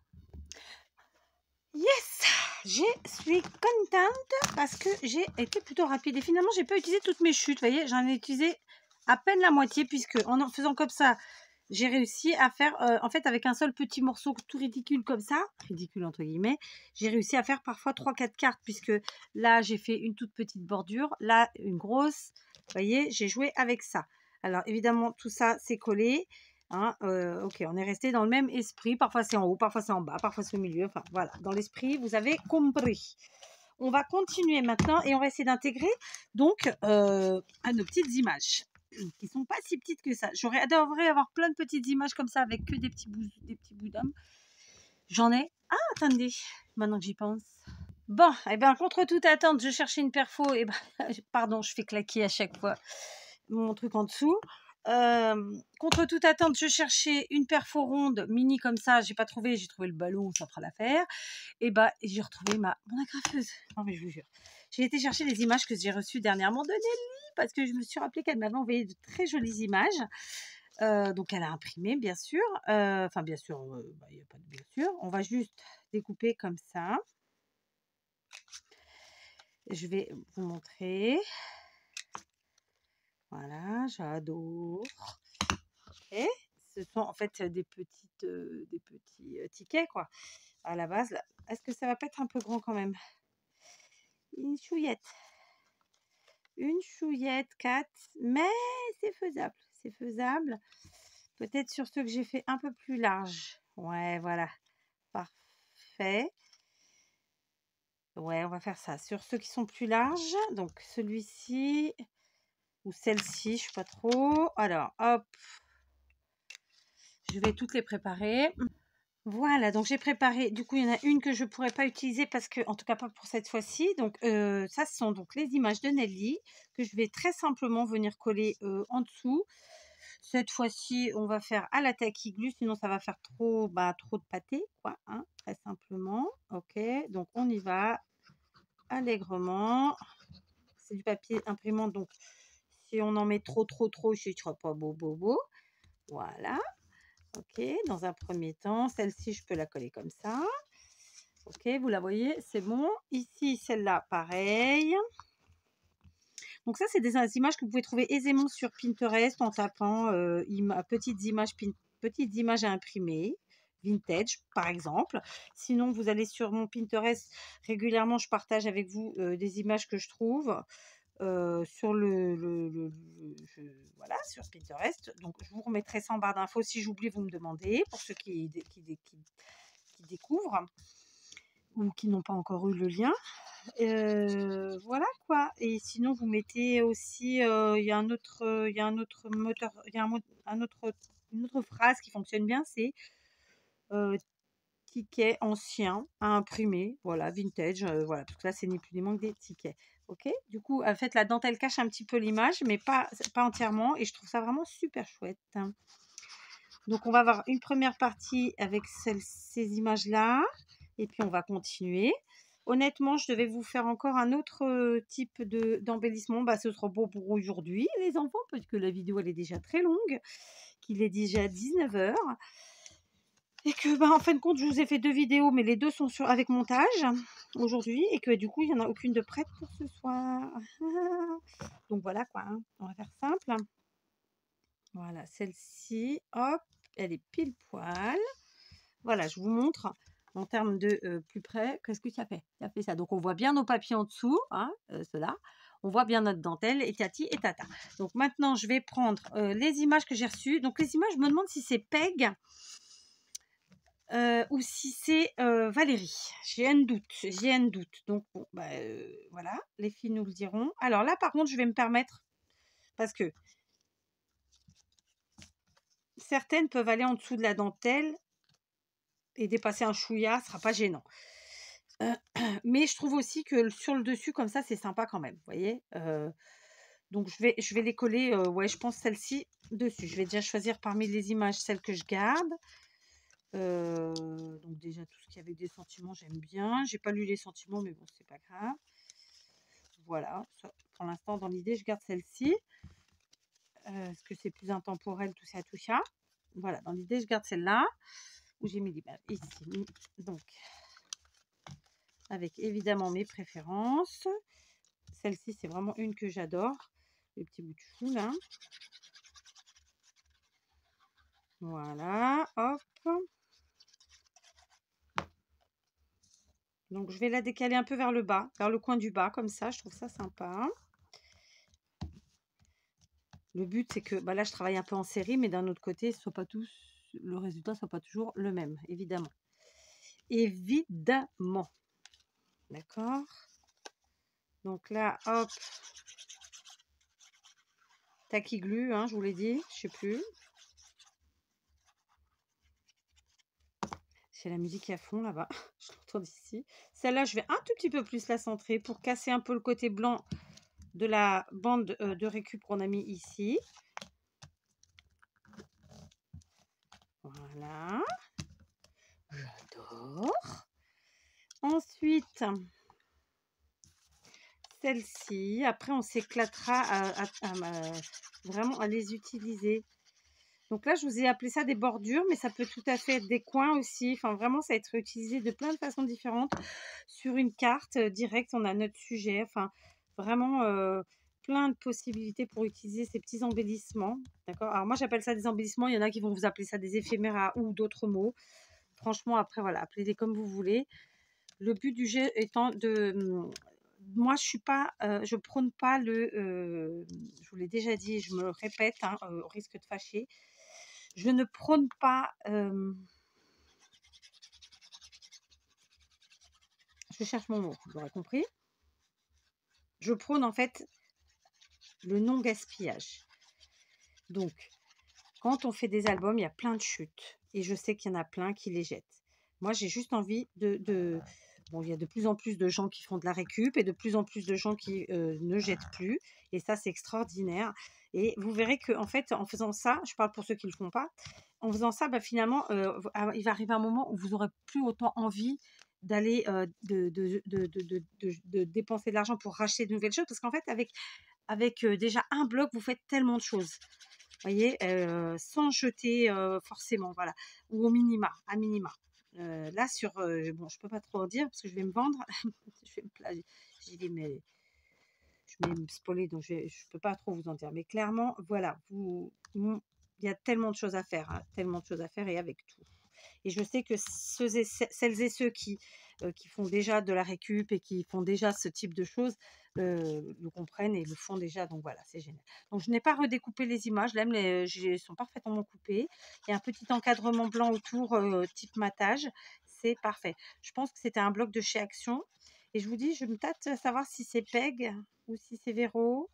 Yes! Je suis contente parce que j'ai été plutôt rapide. Et finalement, j'ai pas utilisé toutes mes chutes. Vous voyez, j'en ai utilisé à peine la moitié puisque en en faisant comme ça, j'ai réussi à faire, euh, en fait, avec un seul petit morceau tout ridicule comme ça, ridicule entre guillemets, j'ai réussi à faire parfois trois quatre cartes puisque là, j'ai fait une toute petite bordure, là, une grosse. Vous voyez, j'ai joué avec ça. Alors, évidemment, tout ça, c'est collé. Hein, euh, ok, on est resté dans le même esprit. Parfois, c'est en haut, parfois, c'est en bas, parfois, c'est au milieu. Enfin, voilà, dans l'esprit, vous avez compris. On va continuer maintenant et on va essayer d'intégrer donc euh, à nos petites images qui sont pas si petites que ça. J'aurais adoré avoir plein de petites images comme ça avec que des petits bouts, des petits bouts d'hommes. J'en ai. Ah, attendez, maintenant que j'y pense. Bon, et eh ben contre toute attente, je cherchais une perfo. Et ben, pardon, je fais claquer à chaque fois mon truc en dessous. Euh, contre toute attente, je cherchais une perfo ronde mini comme ça. J'ai pas trouvé. J'ai trouvé le ballon, ça fera l'affaire. Et bah, j'ai retrouvé ma mon agrafeuse. Non mais je vous jure. J'ai été chercher les images que j'ai reçues dernièrement de Nelly parce que je me suis rappelé qu'elle m'avait envoyé de très jolies images. Euh, donc elle a imprimé, bien sûr. Euh, enfin, bien sûr, il euh, n'y bah, a pas de bien sûr. On va juste découper comme ça. Je vais vous montrer. Voilà, j'adore. Ok. Ce sont en fait des petites, euh, des petits euh, tickets quoi. À la base, est-ce que ça va pas être un peu grand quand même? Une chouillette. Une chouillette, quatre, mais c'est faisable, c'est faisable. Peut-être sur ceux que j'ai fait un peu plus large. Ouais, voilà, parfait. Ouais, on va faire ça. Sur ceux qui sont plus larges, donc celui-ci ou celle-ci, je sais pas trop. Alors, hop, je vais toutes les préparer. Voilà, donc j'ai préparé, du coup il y en a une que je ne pourrais pas utiliser parce que, en tout cas pas pour cette fois-ci, donc euh, ça ce sont donc les images de Nelly que je vais très simplement venir coller euh, en dessous. Cette fois-ci on va faire à la tacky glue, sinon ça va faire trop, bah, trop de pâté, quoi, hein, très simplement. Ok, donc on y va allègrement. C'est du papier imprimante, donc si on en met trop trop trop, je ne sera pas beau beau beau. Voilà. Ok, dans un premier temps, celle-ci, je peux la coller comme ça. Ok, vous la voyez, c'est bon. Ici, celle-là, pareil. Donc ça, c'est des images que vous pouvez trouver aisément sur Pinterest en tapant euh, ima petites, images, petites images à imprimer, vintage, par exemple. Sinon, vous allez sur mon Pinterest. Régulièrement, je partage avec vous euh, des images que je trouve. Euh, sur le, le, le, le je, voilà, sur Pinterest. Donc, je vous remettrai ça en barre d'infos. Si j'oublie, vous me demandez, pour ceux qui, qui, qui, qui découvrent ou qui n'ont pas encore eu le lien. Euh, voilà quoi. Et sinon, vous mettez aussi, il euh, y a un autre, il y a un autre moteur, il y a un, un autre, une autre phrase qui fonctionne bien, c'est euh, ticket ancien à imprimer, voilà, vintage, euh, voilà, parce que là, c'est ni plus ni moins que des tickets. Ok, du coup, en fait, la dentelle cache un petit peu l'image, mais pas, pas entièrement, et je trouve ça vraiment super chouette. Donc, on va avoir une première partie avec celle, ces images-là, et puis on va continuer. Honnêtement, je devais vous faire encore un autre type de d'embellissement. Bah, ce sera beau pour aujourd'hui, les enfants, parce que la vidéo, elle est déjà très longue, qu'il est déjà dix-neuf heures. Et que, bah, en fin de compte, je vous ai fait deux vidéos, mais les deux sont sur, avec montage aujourd'hui. Et que du coup, il n'y en a aucune de prête pour ce soir. Donc voilà quoi, hein. On va faire simple. Voilà, celle-ci, hop, elle est pile poil. Voilà, je vous montre en termes de euh, plus près. Qu'est-ce que ça fait? Ça fait ça. Donc, on voit bien nos papiers en dessous, hein, euh, ceux-là. On voit bien notre dentelle et Tati et Tata. Donc, maintenant, je vais prendre euh, les images que j'ai reçues. Donc, les images, je me demande si c'est Peg euh, ou si c'est euh, Valérie. J'ai un doute. J'ai un doute. Donc, bon, bah, euh, voilà. Les filles nous le diront. Alors là, par contre, je vais me permettre, parce que certaines peuvent aller en dessous de la dentelle et dépasser un chouïa, ce sera pas gênant. Euh, mais je trouve aussi que sur le dessus, comme ça, c'est sympa quand même. Vous voyez euh, donc, je vais, je vais les coller, euh, ouais, je pense celle-ci dessus. Je vais déjà choisir parmi les images celles que je garde. Euh, donc, déjà, tout ce qui avait des sentiments, j'aime bien. J'ai pas lu les sentiments, mais bon, c'est pas grave. Voilà. Ça, pour l'instant, dans l'idée, je garde celle-ci. Euh, parce que c'est plus intemporel, tout ça, tout ça. voilà, dans l'idée, je garde celle-là, où j'ai mis l'image ici. Donc, avec évidemment mes préférences. Celle-ci, c'est vraiment une que j'adore. Le petit bout de chou, là. Voilà, hop. Donc, je vais la décaler un peu vers le bas, vers le coin du bas, comme ça. Je trouve ça sympa. Le but, c'est que, bah là, je travaille un peu en série, mais d'un autre côté, ce soit pas tous, le résultat soit pas toujours le même, évidemment. Évidemment. D'accord. Donc là, hop. Tacky glue, hein, je vous l'ai dit, je sais plus. C'est la musique à fond là-bas, je l'entends d'ici. Celle-là, je vais un tout petit peu plus la centrer pour casser un peu le côté blanc de la bande euh, de récup qu'on a mis ici. Voilà. J'adore. Ensuite, celle-ci. Après, on s'éclatera à, à, à, à, vraiment à les utiliser. Donc là, je vous ai appelé ça des bordures, mais ça peut tout à fait être des coins aussi. Enfin, vraiment, ça va être utilisé de plein de façons différentes. Sur une carte euh, directe, on a notre sujet. Enfin, vraiment euh, plein de possibilités pour utiliser ces petits embellissements. D'accord. Alors moi, j'appelle ça des embellissements. Il y en a qui vont vous appeler ça des éphéméras ou d'autres mots. Franchement, après, voilà, appelez-les comme vous voulez. Le but du jeu étant de... Moi, je suis pas, euh, je prône pas le... Euh, je vous l'ai déjà dit, je me répète, hein, euh, au risque de fâcher. Je ne prône pas... Euh, je cherche mon mot, vous l'aurez compris. Je prône en fait le non-gaspillage. Donc, quand on fait des albums, il y a plein de chutes. Et je sais qu'il y en a plein qui les jettent. Moi, j'ai juste envie de, de... Bon, il y a de plus en plus de gens qui font de la récup et de plus en plus de gens qui euh, ne jettent plus. Et ça, c'est extraordinaire. Et vous verrez qu'en fait, en faisant ça, je parle pour ceux qui ne le font pas, en faisant ça, bah, finalement, euh, il va arriver un moment où vous n'aurez plus autant envie d'aller euh, de, de, de, de, de, de, de dépenser de l'argent pour racheter de nouvelles choses. Parce qu'en fait, avec, avec euh, déjà un bloc, vous faites tellement de choses. Vous voyez, euh, sans jeter euh, forcément, voilà. Ou au minima, à minima. Euh, là, sur... Euh, bon, je peux pas trop en dire parce que je vais me vendre. je vais me plager. J'y vais, mais... Je vais me spoiler, donc je ne peux pas trop vous en dire. Mais clairement, voilà, vous... il y a tellement de choses à faire, hein, tellement de choses à faire et avec tout. Et je sais que ceux et, celles et ceux qui, euh, qui font déjà de la récup et qui font déjà ce type de choses euh, le comprennent et le font déjà. Donc voilà, c'est génial. Donc je n'ai pas redécoupé les images. Là, elles sont parfaitement coupées. Il y a un petit encadrement blanc autour, euh, type matage. C'est parfait. Je pense que c'était un bloc de chez Action. Et je vous dis, je me tâte à savoir si c'est Peg ou si c'est Véro.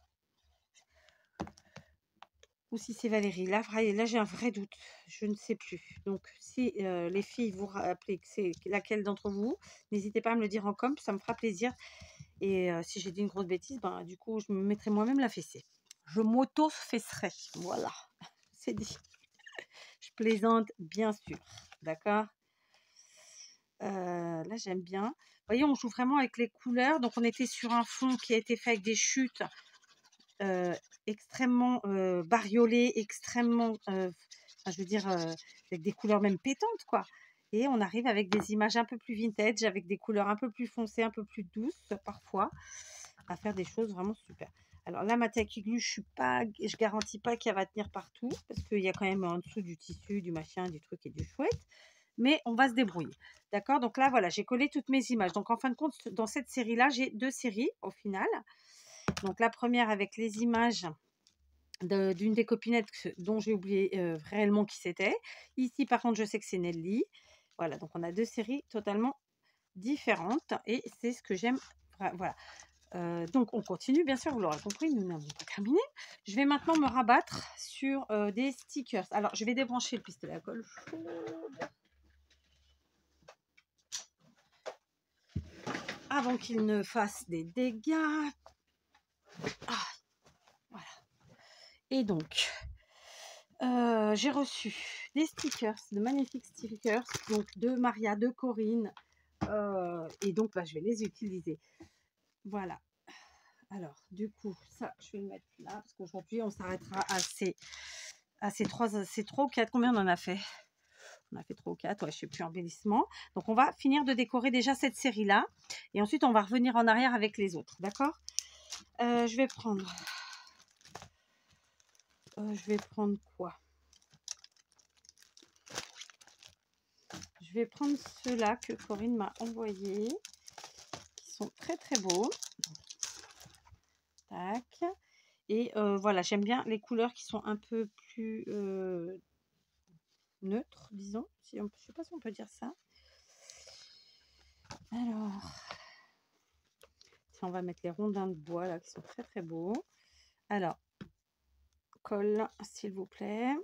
Ou si c'est Valérie. Là, là j'ai un vrai doute. Je ne sais plus. Donc, si euh, les filles vous rappelez que c'est laquelle d'entre vous, n'hésitez pas à me le dire en com, ça me fera plaisir. Et euh, si j'ai dit une grosse bêtise, ben, du coup, je me mettrai moi-même la fessée. Je m'auto-fesserai. Voilà, c'est dit. Je plaisante, bien sûr. D'accord. euh, Là, j'aime bien. Vous voyez, on joue vraiment avec les couleurs. Donc, on était sur un fond qui a été fait avec des chutes. Euh, extrêmement euh, bariolé, extrêmement, euh, enfin, je veux dire, euh, avec des couleurs même pétantes, quoi. Et on arrive avec des images un peu plus vintage, avec des couleurs un peu plus foncées, un peu plus douces, parfois, à faire des choses vraiment super. Alors là, ma tacky glue, je suis pas, je garantis pas qu'elle va tenir partout, parce qu'il y a quand même en dessous du tissu, du machin, du truc et du chouette. Mais on va se débrouiller. D'accord. Donc là, voilà, j'ai collé toutes mes images. Donc en fin de compte, dans cette série-là, j'ai deux séries au final. Donc la première avec les images d'une des copinettes dont j'ai oublié euh, réellement qui c'était. Ici, par contre, je sais que c'est Nelly. Voilà, donc on a deux séries totalement différentes et c'est ce que j'aime. Voilà. Euh, donc on continue, bien sûr, vous l'aurez compris, nous n'avons pas terminé. Je vais maintenant me rabattre sur euh, des stickers. Alors, je vais débrancher le pistolet à colle chaude. Avant qu'il ne fasse des dégâts. Ah, voilà. Et donc, euh, j'ai reçu des stickers, de magnifiques stickers, donc de Maria, de Corinne, euh, et donc bah, je vais les utiliser. Voilà. Alors, du coup, ça, je vais le mettre là, parce qu'aujourd'hui, on s'arrêtera assez Ah, c'est trois, c'est trois ou quatre. Combien on en a fait? On a fait trois ou quatre, ouais, je sais plus, embellissement. Donc, on va finir de décorer déjà cette série-là. Et ensuite, on va revenir en arrière avec les autres, d'accord? euh, Je vais prendre... Euh, je vais prendre quoi? Je vais prendre ceux-là que Corinne m'a envoyés, qui sont très très beaux. Tac. Et euh, voilà, j'aime bien les couleurs qui sont un peu plus euh, neutres, disons. Si on, je sais pas si on peut dire ça. Alors, si on va mettre les rondins de bois là, qui sont très très beaux. Alors, colle, s'il vous plaît.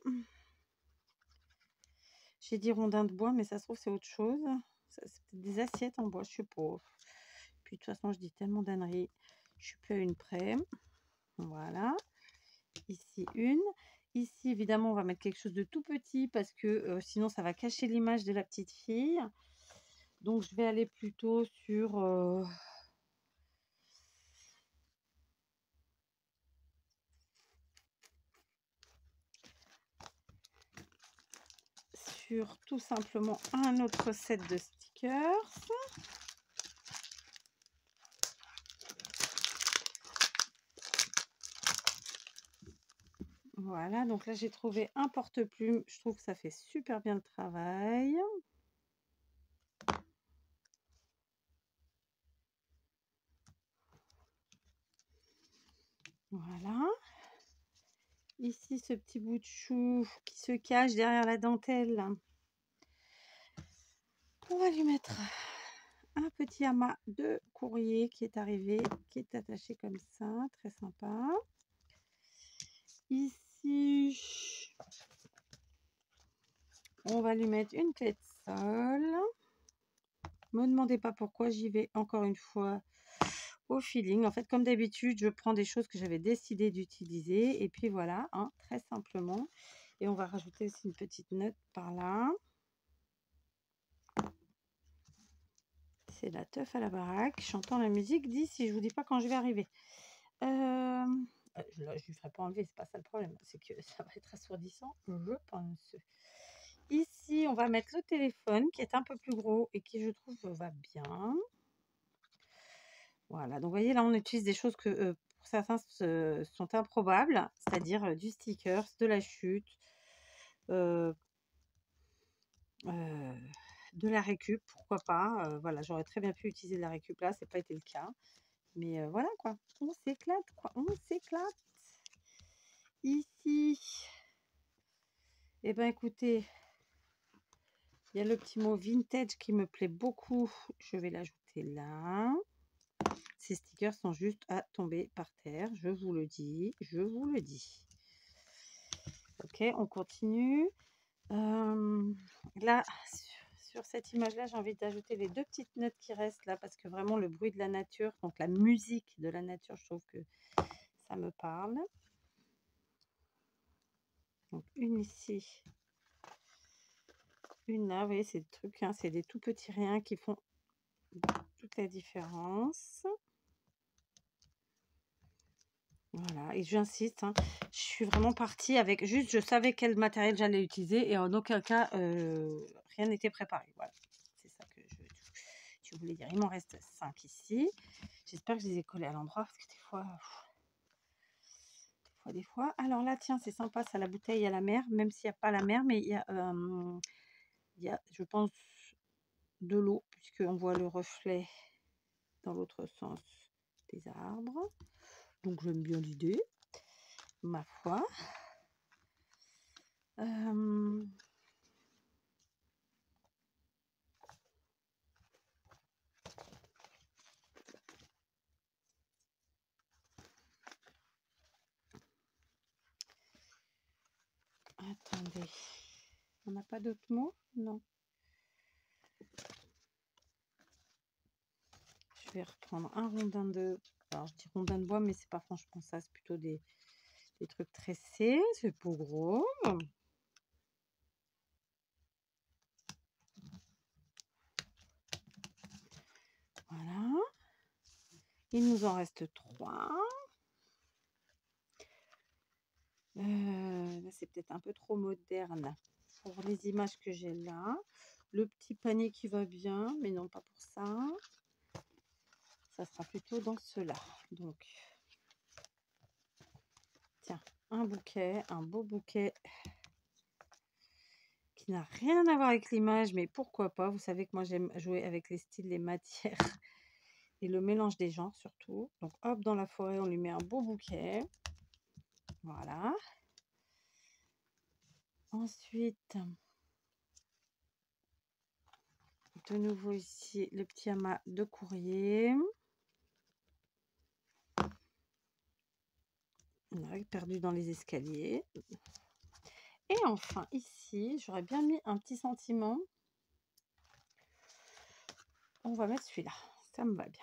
J'ai dit rondins de bois, mais ça se trouve c'est autre chose. C'est peut-être des assiettes en bois, je suis pauvre. Puis de toute façon, je dis tellement d'âneries. Je suis plus à une près. Voilà. Ici une. Ici, évidemment, on va mettre quelque chose de tout petit parce que euh, sinon, ça va cacher l'image de la petite fille. Donc, je vais aller plutôt sur... Euh, sur tout simplement un autre set de stickers. Voilà, donc là j'ai trouvé un porte-plume. Je trouve que ça fait super bien le travail. Voilà. Ici, ce petit bout de chou qui se cache derrière la dentelle. On va lui mettre un petit amas de courrier qui est arrivé, qui est attaché comme ça. Très sympa. Ici, on va lui mettre une clé de sol. Me demandez pas pourquoi, j'y vais encore une fois au feeling. En fait, comme d'habitude, je prends des choses que j'avais décidé d'utiliser. Et puis voilà, hein, très simplement. Et on va rajouter aussi une petite note par là. C'est la teuf à la baraque. J'entends la musique d'ici. Je vous dis pas quand je vais arriver. Euh... Je ne lui ferai pas enlever, c'est pas ça le problème. C'est que ça va être assourdissant, je pense. Ici, on va mettre le téléphone qui est un peu plus gros et qui, je trouve, va bien. Voilà, donc vous voyez, là, on utilise des choses que euh, pour certains ce, sont improbables, c'est-à-dire euh, du stickers, de la chute, euh, euh, de la récup, pourquoi pas. Euh, voilà, j'aurais très bien pu utiliser de la récup là, c'est pas été le cas. Mais euh, voilà quoi, on s'éclate quoi, on s'éclate. Ici, eh ben écoutez, il y a le petit mot vintage qui me plaît beaucoup. Je vais l'ajouter là. Ces stickers sont juste à tomber par terre. Je vous le dis. Je vous le dis. Ok, on continue. Euh, là, sur, sur cette image-là, j'ai envie d'ajouter les deux petites notes qui restent là parce que vraiment le bruit de la nature, donc la musique de la nature, je trouve que ça me parle. Donc une ici. Une là, vous voyez, c'est des trucs, hein, c'est des tout petits riens qui font toute la différence. Voilà, et j'insiste, hein, je suis vraiment partie avec juste, je savais quel matériel j'allais utiliser et en aucun cas, euh, rien n'était préparé. Voilà, c'est ça que je, je voulais dire. Il m'en reste cinq ici. J'espère que je les ai collés à l'endroit parce que des fois, des fois, des fois. Alors là, tiens, c'est sympa, ça, la bouteille à la mer, même s'il n'y a pas la mer, mais il y a, euh, il y a, je pense, de l'eau, puisqu'on voit le reflet dans l'autre sens des arbres. Donc j'aime bien l'idée, ma foi. Euh... Attendez, on n'a pas d'autres mots? Non. Je vais reprendre un rondin de... Alors je dis rondin de bois, mais c'est pas franchement ça, c'est plutôt des, des trucs tressés, c'est pas gros. Voilà. Il nous en reste trois. Euh, c'est peut-être un peu trop moderne pour les images que j'ai là. Le petit panier qui va bien, mais non pas pour ça. Ça sera plutôt dans cela. Donc, tiens, un bouquet, un beau bouquet qui n'a rien à voir avec l'image, mais pourquoi pas. Vous savez que moi j'aime jouer avec les styles, les matières et le mélange des genres surtout. Donc hop, dans la forêt, on lui met un beau bouquet. Voilà. Ensuite, de nouveau ici, le petit amas de courrier. On a perdu dans les escaliers. Et enfin, ici, j'aurais bien mis un petit sentiment. On va mettre celui-là. Ça me va bien.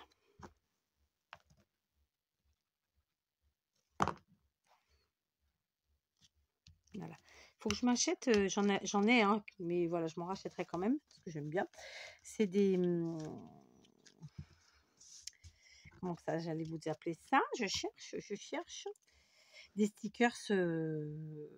Voilà. Il faut que je m'achète, euh, j'en ai, j'en ai un, mais voilà, je m'en rachèterai quand même, parce que j'aime bien. C'est des... Hum, comment ça, j'allais vous appeler ça? Je cherche, je cherche. Des stickers euh,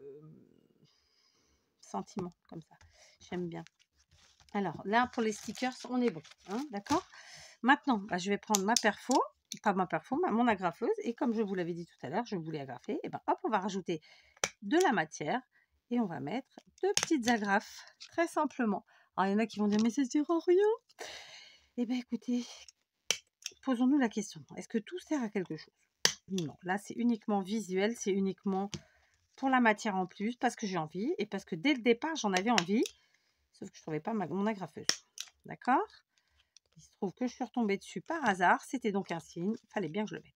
sentiments, comme ça. J'aime bien. Alors, là, pour les stickers, on est bon. Hein, d'accord? Maintenant, bah, je vais prendre ma perfo, pas ma perfo, mon agrafeuse. Et comme je vous l'avais dit tout à l'heure, je voulais agrafer. Et ben hop, on va rajouter de la matière. Et on va mettre deux petites agrafes, très simplement. Alors, il y en a qui vont dire, mais ça sert à rien. Eh bien, écoutez, posons-nous la question. Est-ce que tout sert à quelque chose? Non, là, c'est uniquement visuel. C'est uniquement pour la matière en plus, parce que j'ai envie. Et parce que dès le départ, j'en avais envie. Sauf que je ne trouvais pas ma, mon agrafeuse. D'accord? Il se trouve que je suis retombée dessus par hasard. C'était donc un signe. Il fallait bien que je le mette.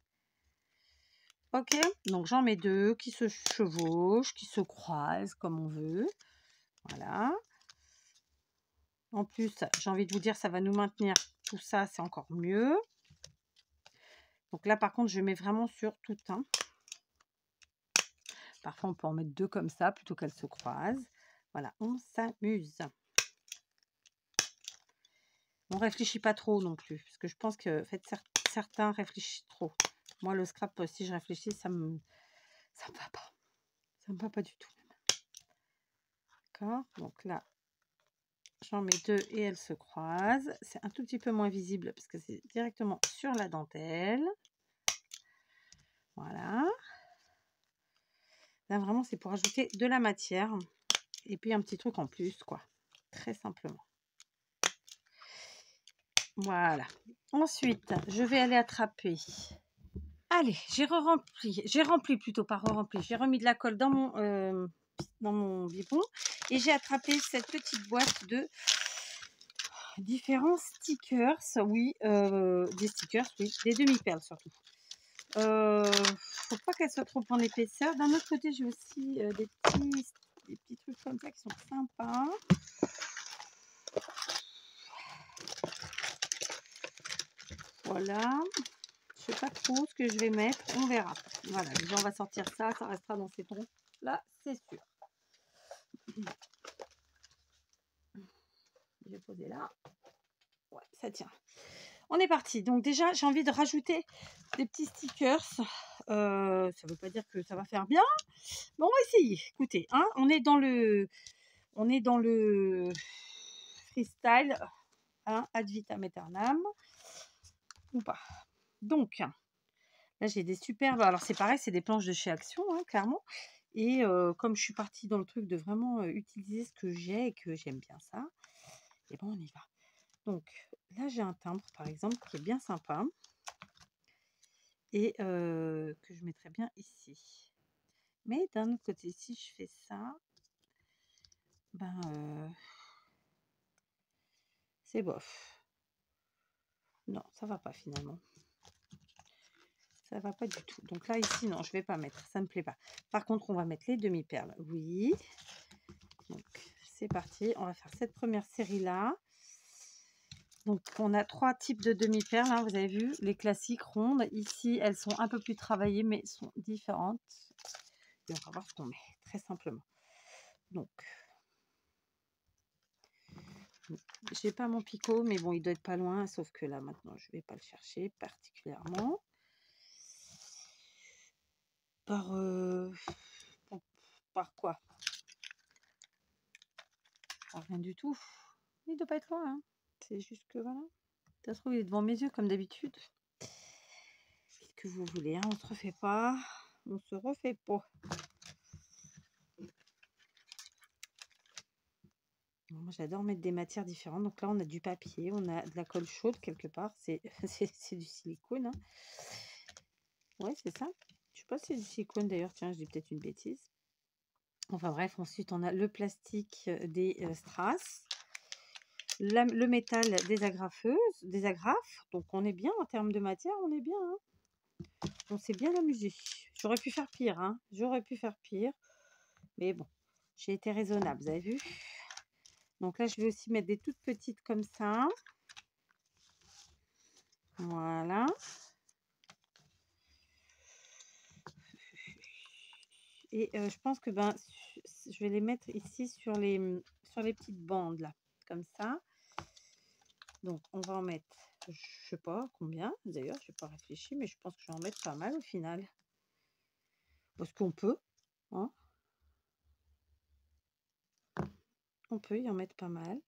Ok, donc j'en mets deux qui se chevauchent, qui se croisent comme on veut. Voilà. En plus, j'ai envie de vous dire, ça va nous maintenir tout ça, c'est encore mieux. Donc là, par contre, je mets vraiment sur tout un. Parfois, on peut en mettre deux comme ça, plutôt qu'elles se croisent. Voilà, on s'amuse. On ne réfléchit pas trop non plus, parce que je pense que en fait, certains réfléchissent trop. Moi, le scrap, si je réfléchis, ça me, ça me va pas. Ça me va pas du tout. D'accord, donc là, j'en mets deux et elles se croisent. C'est un tout petit peu moins visible parce que c'est directement sur la dentelle. Voilà. Là, vraiment, c'est pour ajouter de la matière. Et puis, un petit truc en plus, quoi. Très simplement. Voilà. Ensuite, je vais aller attraper. Allez, j'ai re-rempli. J'ai rempli plutôt, pas re-rempli. J'ai remis de la colle dans mon, euh, dans mon biberon. Et j'ai attrapé cette petite boîte de différents stickers. Oui, euh, des stickers, oui. Des demi-perles surtout. Euh, faut pas qu'elle soit trop en épaisseur. D'un autre côté, j'ai aussi euh, des, petits, des petits trucs comme ça qui sont sympas. Voilà. Je sais pas trop ce que je vais mettre. On verra. Voilà. Déjà, on va sortir ça. Ça restera dans ces tons. Là, c'est sûr. Je vais poser là. Ouais, ça tient. On est parti. Donc déjà, j'ai envie de rajouter des petits stickers. Euh, ça ne veut pas dire que ça va faire bien. Mais on va essayer. Écoutez, hein, on est dans le, on est dans le freestyle, hein, ad vitam aeternam, ou pas. Donc, là, j'ai des superbes. Alors, c'est pareil, c'est des planches de chez Action, hein, clairement. Et euh, comme je suis partie dans le truc de vraiment euh, utiliser ce que j'ai et que j'aime bien ça, et bon, on y va. Donc, là, j'ai un timbre, par exemple, qui est bien sympa. Et euh, que je mettrais bien ici. Mais d'un autre côté, si je fais ça, ben, euh, c'est bof. Non, ça va pas finalement. Ça va pas du tout. Donc là, ici, non, je vais pas mettre. Ça me plaît pas. Par contre, on va mettre les demi-perles. Oui. Donc, c'est parti. On va faire cette première série-là. Donc, on a trois types de demi-perles. Hein, vous avez vu, les classiques rondes. Ici, elles sont un peu plus travaillées, mais sont différentes. Et on va voir ce qu'on met, très simplement. Donc, j'ai pas mon picot, mais bon, il doit être pas loin. Sauf que là, maintenant, je vais pas le chercher particulièrement. Par, euh, par quoi? Par rien du tout. Il doit pas être loin, hein. C'est juste que voilà. Ça se trouve, il est devant mes yeux comme d'habitude. Qu'est-ce que vous voulez, hein? On se refait pas. On se refait pas. Moi, j'adore mettre des matières différentes. Donc là, on a du papier, on a de la colle chaude quelque part. C'est du silicone. Hein. Ouais, c'est ça. Je sais pas si c'est du silicone d'ailleurs. Tiens, je dis peut-être une bêtise. Enfin bref, ensuite, on a le plastique des euh, strass. La, le métal des agrafeuses, des agrafes. Donc, on est bien en termes de matière, on est bien. Hein. On s'est bien amusé. J'aurais pu faire pire. Hein. J'aurais pu faire pire. Mais bon, j'ai été raisonnable, vous avez vu? Donc là, je vais aussi mettre des toutes petites comme ça. Voilà. Et euh, je pense que ben, je vais les mettre ici sur les, sur les petites bandes là, comme ça. Donc on va en mettre, je sais pas combien d'ailleurs, je n'ai pas réfléchi, mais je pense que je vais en mettre pas mal au final. Parce qu'on peut, hein. On peut y en mettre pas mal.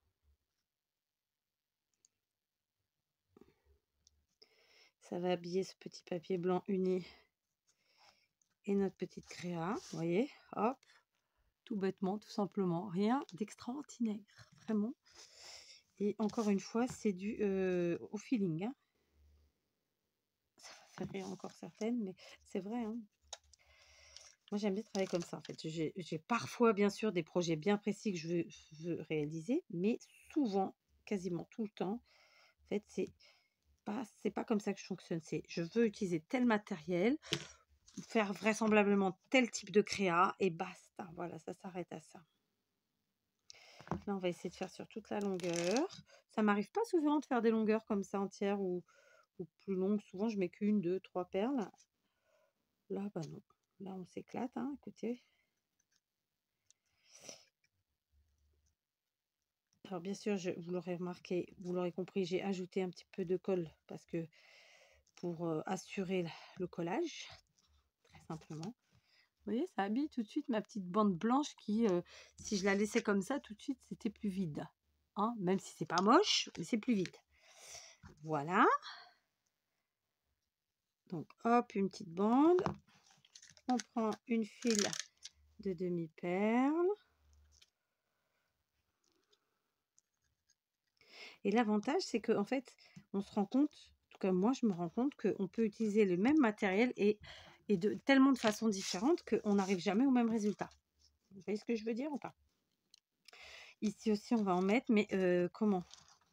Ça va habiller ce petit papier blanc uni et notre petite créa, vous voyez, hop, tout bêtement, tout simplement, rien d'extraordinaire, vraiment. Et encore une fois, c'est du euh, au feeling. Hein. Ça va faire rire encore certaines, mais c'est vrai. Hein. Moi, j'aime bien travailler comme ça, en fait. J'ai parfois, bien sûr, des projets bien précis que je veux, veux réaliser, mais souvent, quasiment tout le temps, en fait, c'est pas, c'est pas comme ça que je fonctionne. C'est je veux utiliser tel matériel, faire vraisemblablement tel type de créa, et basta. Voilà, ça s'arrête à ça. Là, on va essayer de faire sur toute la longueur. Ça m'arrive pas souvent de faire des longueurs comme ça entières ou, ou plus longues. Souvent, je mets qu'une, deux, trois perles. Là, bah non. Là, on s'éclate, hein, écoutez. Alors, bien sûr, je, vous l'aurez remarqué, vous l'aurez compris, j'ai ajouté un petit peu de colle parce que pour euh, assurer le collage, très simplement. Vous voyez, ça habille tout de suite ma petite bande blanche qui, euh, si je la laissais comme ça, tout de suite, c'était plus vide. Hein, même si c'est pas moche, mais c'est plus vide. Voilà. Donc, hop, une petite bande. On prend une file de demi-perle. Et l'avantage, c'est qu'en fait, on se rend compte, en tout cas moi, je me rends compte qu'on peut utiliser le même matériel et, et de tellement de façons différentes qu'on n'arrive jamais au même résultat. Vous voyez ce que je veux dire ou pas? Ici aussi, on va en mettre, mais euh, comment?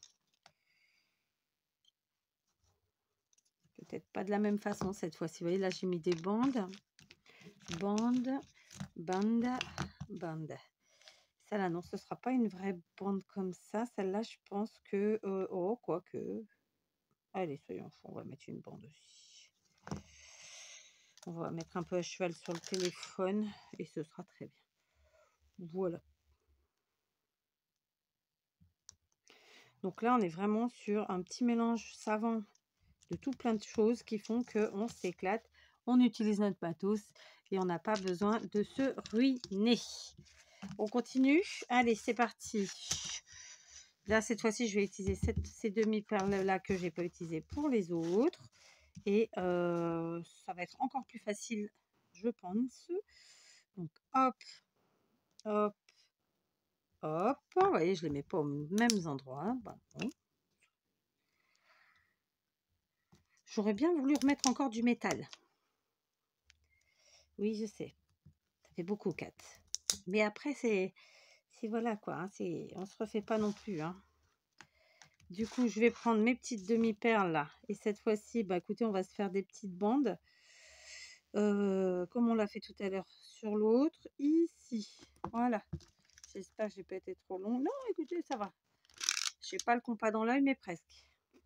Peut-être pas de la même façon cette fois-ci. Vous voyez, là, j'ai mis des bandes. Bande, bande, bande. Celle-là, non, ce ne sera pas une vraie bande comme ça. Celle-là, je pense que... Euh, oh, quoi que... Allez, soyons fous, on va mettre une bande aussi. On va mettre un peu à cheval sur le téléphone et ce sera très bien. Voilà. Donc là, on est vraiment sur un petit mélange savant de tout plein de choses qui font qu'on s'éclate, on utilise notre matos et on n'a pas besoin de se ruiner. On continue. Allez, c'est parti. Là, cette fois-ci, je vais utiliser cette, ces demi-perles-là que je n'ai pas utilisées pour les autres. Et euh, ça va être encore plus facile, je pense. Donc, hop, hop, hop. Vous voyez, je ne les mets pas aux mêmes endroits. Bah, bon. J'aurais bien voulu remettre encore du métal. Oui, je sais. Ça fait beaucoup, quatre. Mais après, c'est... voilà quoi. Hein, on ne se refait pas non plus. Hein. Du coup, je vais prendre mes petites demi-perles là. Et cette fois-ci, bah écoutez, on va se faire des petites bandes. Euh, comme on l'a fait tout à l'heure sur l'autre. Ici. Voilà. J'espère que je n'ai pas été trop long. Non, écoutez, ça va. Je n'ai pas le compas dans l'œil, mais presque.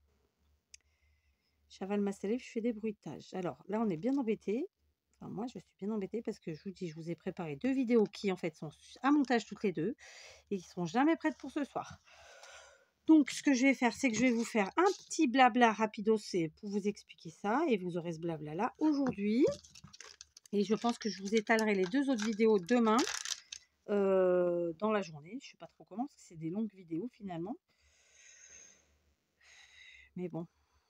J'avale ma salive, je fais des bruitages. Alors là, on est bien embêté. Enfin, moi, je suis bien embêtée parce que je vous dis, je vous ai préparé deux vidéos qui, en fait, sont à montage toutes les deux et qui ne sont jamais prêtes pour ce soir. Donc, ce que je vais faire, c'est que je vais vous faire un petit blabla rapido, c'est pour vous expliquer ça et vous aurez ce blabla là aujourd'hui. Et je pense que je vous étalerai les deux autres vidéos demain euh, dans la journée. Je ne sais pas trop comment, parce que c'est des longues vidéos finalement. Mais bon.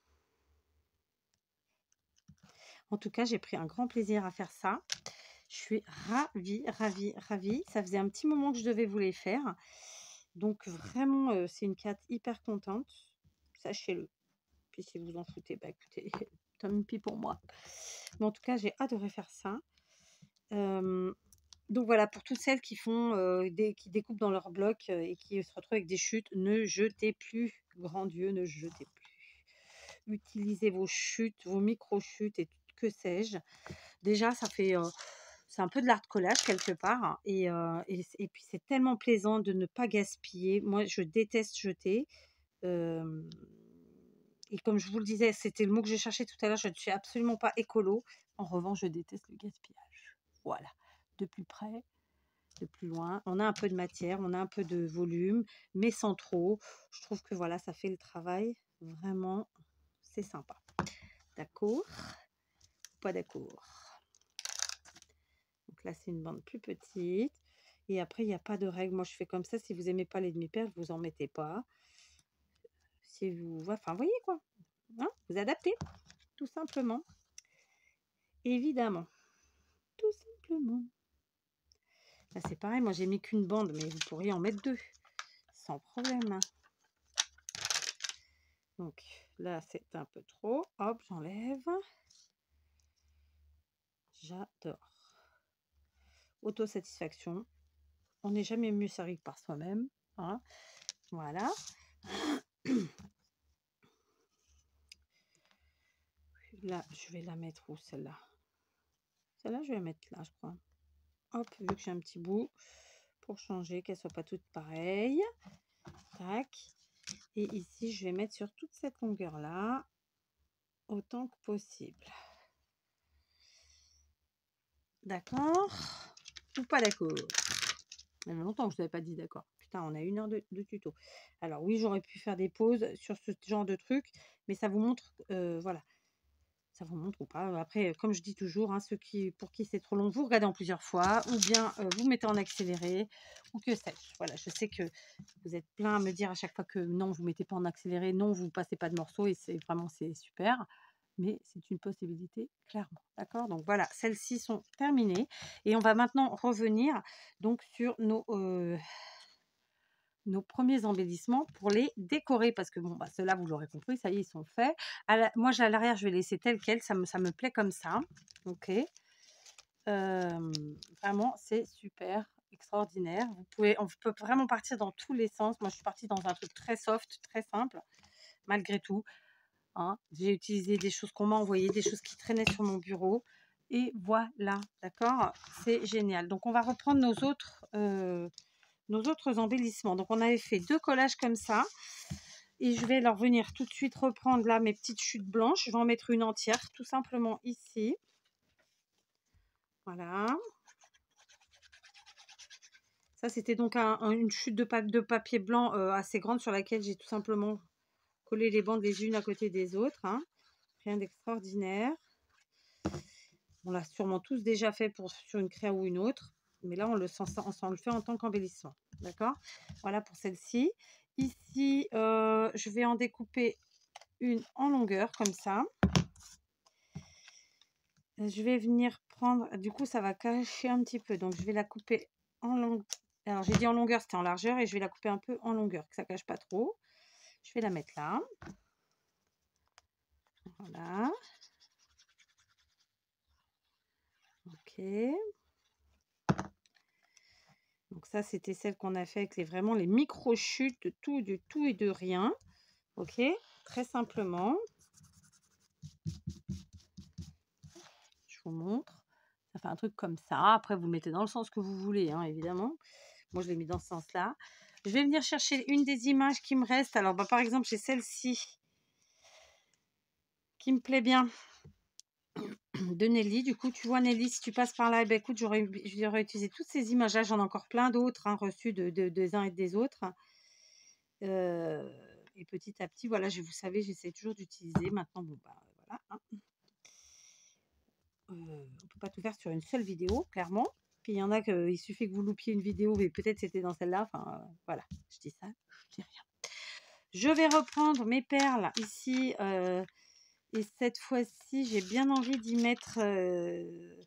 En tout cas, j'ai pris un grand plaisir à faire ça. Je suis ravie, ravie, ravie. Ça faisait un petit moment que je devais vous les faire. Donc vraiment, euh, c'est une carte hyper contente. Sachez-le. Puis si vous en foutez, bah écoutez, tant pis pour moi. Mais en tout cas, j'ai adoré faire ça. Euh, donc voilà, pour toutes celles qui font euh, des, qui découpent dans leur bloc euh, et qui se retrouvent avec des chutes, ne jetez plus, grand Dieu, ne jetez plus. Utilisez vos chutes, vos micro-chutes et que sais-je. Déjà, ça fait, euh, c'est un peu de l'art de collage quelque part, hein, et, euh, et, et puis c'est tellement plaisant de ne pas gaspiller. Moi, je déteste jeter. Euh, et comme je vous le disais, c'était le mot que j'ai cherché tout à l'heure, je ne suis absolument pas écolo. En revanche, je déteste le gaspillage. Voilà, de plus près, de plus loin. On a un peu de matière, on a un peu de volume, mais sans trop. Je trouve que voilà, ça fait le travail. Vraiment, c'est sympa. D'accord? Pas d'accord. Donc là, c'est une bande plus petite. Et après, il n'y a pas de règle. Moi, je fais comme ça. Si vous n'aimez pas les demi-perles, vous en mettez pas. Si vous... Enfin, vous voyez quoi, hein, vous adaptez, tout simplement. Évidemment. Tout simplement. Là, c'est pareil. Moi, j'ai mis qu'une bande, mais vous pourriez en mettre deux. Sans problème. Donc, là, c'est un peu trop. Hop, j'enlève. J'adore. Autosatisfaction. On n'est jamais mieux servi que par soi-même. Hein. Voilà. Là, je vais la mettre où, celle-là? Celle-là, je vais la mettre là, je crois. Hop, vu que j'ai un petit bout, pour changer, qu'elles ne soient pas toutes pareilles. Tac. Et ici, je vais mettre sur toute cette longueur-là, autant que possible. D'accord? Ou pas d'accord? Il y a longtemps que je ne vous avais pas dit d'accord. Putain, on a une heure de, de tuto. Alors oui, j'aurais pu faire des pauses sur ce genre de truc, mais ça vous montre, euh, voilà. Ça vous montre ou pas. Après, comme je dis toujours, hein, ceux qui, pour qui c'est trop long, vous regardez en plusieurs fois, ou bien euh, vous mettez en accéléré, ou que sais-je. Voilà, je sais que vous êtes plein à me dire à chaque fois que non, vous ne mettez pas en accéléré, non, vous ne passez pas de morceaux, et c'est vraiment, c'est super. Mais c'est une possibilité, clairement. D'accord? Donc voilà, celles-ci sont terminées. Et on va maintenant revenir donc sur nos... Euh, nos premiers embellissements pour les décorer parce que bon bah ceux-là vous l'aurez compris, ça y est, ils sont faits. À la, moi j'ai à l'arrière, je vais laisser tel quel, ça me, ça me plaît comme ça. Ok, euh, vraiment c'est super extraordinaire. Vous pouvez, on peut vraiment partir dans tous les sens. Moi je suis partie dans un truc très soft, très simple malgré tout, hein. J'ai utilisé des choses qu'on m'a envoyées, des choses qui traînaient sur mon bureau et voilà, d'accord, c'est génial. Donc on va reprendre nos autres euh, nos autres embellissements. Donc on avait fait deux collages comme ça et je vais leur venir tout de suite reprendre là mes petites chutes blanches. Je vais en mettre une entière tout simplement ici. Voilà. Ça c'était donc un, un, une chute de, pa de papier blanc euh, assez grande sur laquelle j'ai tout simplement collé les bandes les unes à côté des autres, hein. Rien d'extraordinaire. On l'a sûrement tous déjà fait pour, sur une créa ou une autre. Mais là, on le, sent, on le fait en tant qu'embellissement. D'accord? Voilà pour celle-ci. Ici, euh, je vais en découper une en longueur, comme ça. Je vais venir prendre... Du coup, ça va cacher un petit peu. Donc, je vais la couper en longueur. Alors, j'ai dit en longueur, c'était en largeur. Et je vais la couper un peu en longueur, que ça ne cache pas trop. Je vais la mettre là. Voilà. Ok. Donc ça, c'était celle qu'on a fait avec les, vraiment les micro-chutes de tout, de tout et de rien. Ok, très simplement. Je vous montre. Ça fait un truc comme ça. Après, vous le mettez dans le sens que vous voulez, hein, évidemment. Moi, je l'ai mis dans ce sens-là. Je vais venir chercher une des images qui me reste. Alors, bah, par exemple, j'ai celle-ci qui me plaît bien de Nelly. Du coup, tu vois, Nelly, si tu passes par là, eh ben, écoute, j'aurais utilisé toutes ces images-là. J'en ai encore plein d'autres, hein, reçues de, de, des uns et des autres. Euh, et petit à petit, voilà, je, vous savez, j'essaie toujours d'utiliser. Maintenant, bon, bah, voilà. Hein. euh, on peut pas tout faire sur une seule vidéo, clairement. Puis il y en a que il suffit que vous loupiez une vidéo, mais peut-être c'était dans celle-là. Enfin, euh, voilà, je dis ça, je dis rien. Je vais reprendre mes perles ici. Euh, et cette fois-ci, j'ai bien envie d'y mettre... Euh,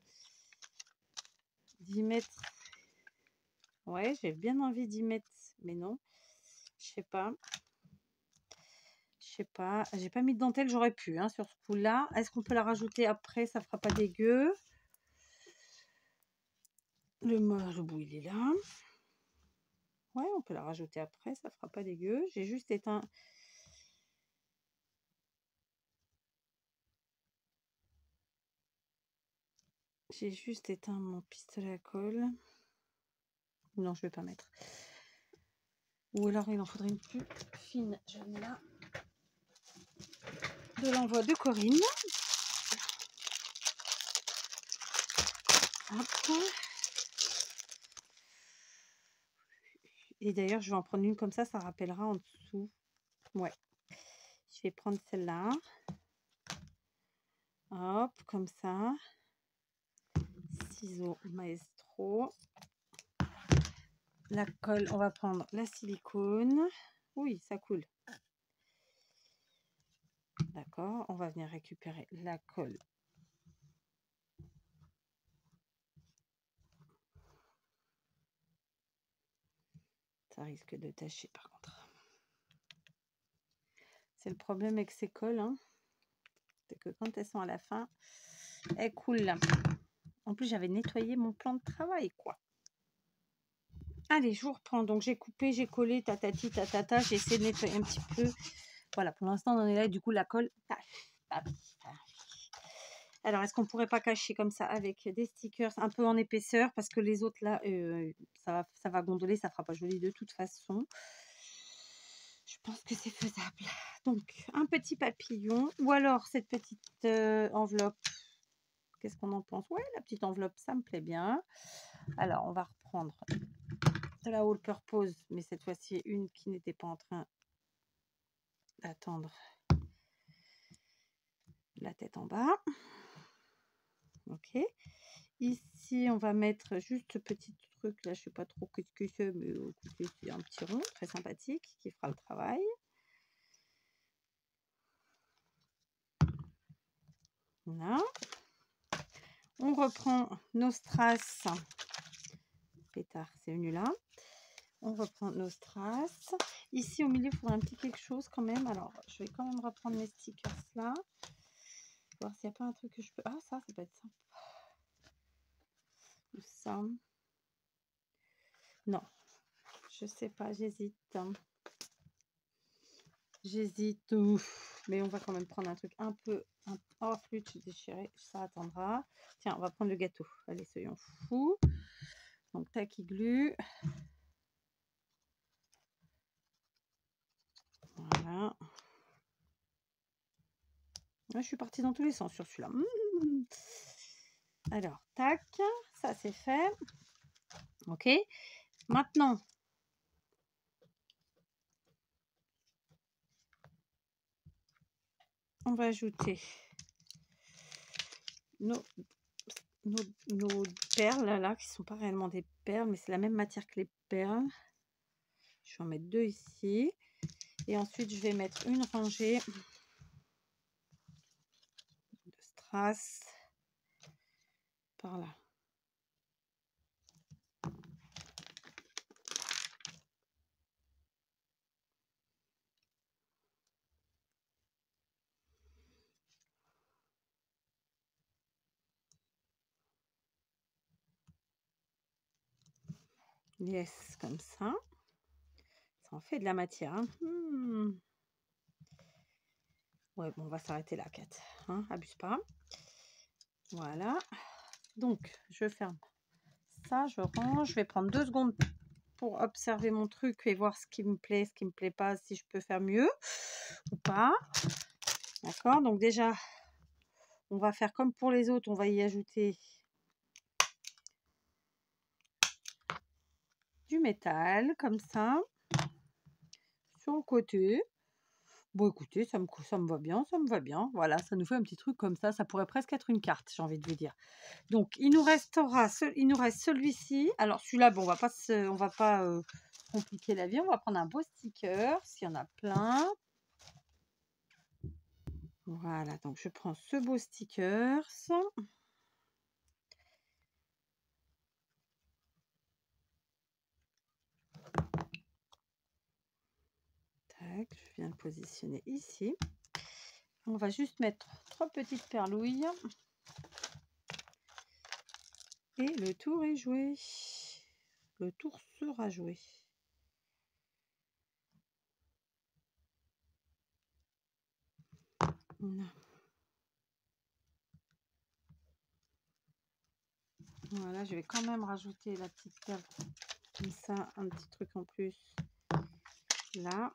d'y mettre... Ouais, j'ai bien envie d'y mettre... Mais non, je sais pas. Je sais pas. J'ai pas mis de dentelle, j'aurais pu, hein, sur ce coup-là. Est-ce qu'on peut la rajouter après? Ça fera pas dégueu. Le, le bout, il est là. Ouais, on peut la rajouter après, ça fera pas dégueu. J'ai juste éteint... J'ai juste éteint mon pistolet à colle. Non, je vais pas mettre. Ou alors il en faudrait une plus fine. Je mets là. De l'envoi de Corinne. Hop. Et d'ailleurs, je vais en prendre une comme ça, ça rappellera en dessous. Ouais. Je vais prendre celle-là. Hop, comme ça. Ciseaux maestro. La colle, on va prendre la silicone. Oui, ça coule. D'accord, on va venir récupérer la colle. Ça risque de tacher par contre. C'est le problème avec ces colles, hein. C'est que quand elles sont à la fin, elles coulent. En plus, j'avais nettoyé mon plan de travail, quoi. Allez, je vous reprends. Donc, j'ai coupé, j'ai collé, tatati, tatata. J'ai essayé de nettoyer un petit peu. Voilà, pour l'instant, on en est là. Et du coup, la colle, tâche, tâche, tâche. Alors, est-ce qu'on pourrait pas cacher comme ça avec des stickers un peu en épaisseur? Parce que les autres, là, euh, ça, va, ça va gondoler, ça fera pas joli de toute façon. Je pense que c'est faisable. Donc, un petit papillon. Ou alors, cette petite euh, enveloppe. Qu'est-ce qu'on en pense? Ouais, la petite enveloppe, ça me plaît bien. Alors, on va reprendre de la All Purpose, mais cette fois-ci, une qui n'était pas en train d'attendre la tête en bas. Ok. Ici, on va mettre juste ce petit truc là, je sais pas trop ce que c'est, mais c'est un petit rond très sympathique qui fera le travail. Voilà. On reprend nos strass. Pétard, c'est venu là. On reprend nos strass. Ici, au milieu, il faudrait un petit quelque chose quand même. Alors, je vais quand même reprendre mes stickers là. Voir s'il n'y a pas un truc que je peux... Ah, ça, ça peut être sympa. Ou ça. Non. Je sais pas, j'hésite. J'hésite. Mais on va quand même prendre un truc un peu... Un... Oh, flûte déchirée. Ça attendra. Tiens, on va prendre le gâteau. Allez, soyons fous. Donc, tacky glue. Voilà. Je suis partie dans tous les sens sur celui-là. Mmh. Alors, tac. Ça, c'est fait. Ok. Maintenant, on va ajouter nos, nos, nos perles là, qui ne sont pas réellement des perles, mais c'est la même matière que les perles. Je vais en mettre deux ici. Et ensuite, je vais mettre une rangée de strass par là. Yes, comme ça. Ça en fait de la matière. Hein. Hmm. Ouais, bon, on va s'arrêter là, Kat. Hein, abuse pas. Voilà. Donc, je ferme ça, je range. Je vais prendre deux secondes pour observer mon truc et voir ce qui me plaît, ce qui me plaît pas, si je peux faire mieux ou pas. D'accord, donc déjà, on va faire comme pour les autres, on va y ajouter du métal, comme ça, sur le côté. Bon, écoutez, ça me, co- ça me va bien, ça me va bien. Voilà, ça nous fait un petit truc comme ça. Ça pourrait presque être une carte, j'ai envie de vous dire. Donc, il nous restera, ce- il nous reste celui-ci. Alors, celui-là, bon, on va pas, se, on va pas euh, compliquer la vie. On va prendre un beau sticker, s'il y en a plein. Voilà, donc je prends ce beau sticker. Tac, je viens le positionner ici. On va juste mettre trois petites perlouilles. Et le tour est joué. Le tour sera joué. Voilà, je vais quand même rajouter la petite perle comme ça, un petit truc en plus là.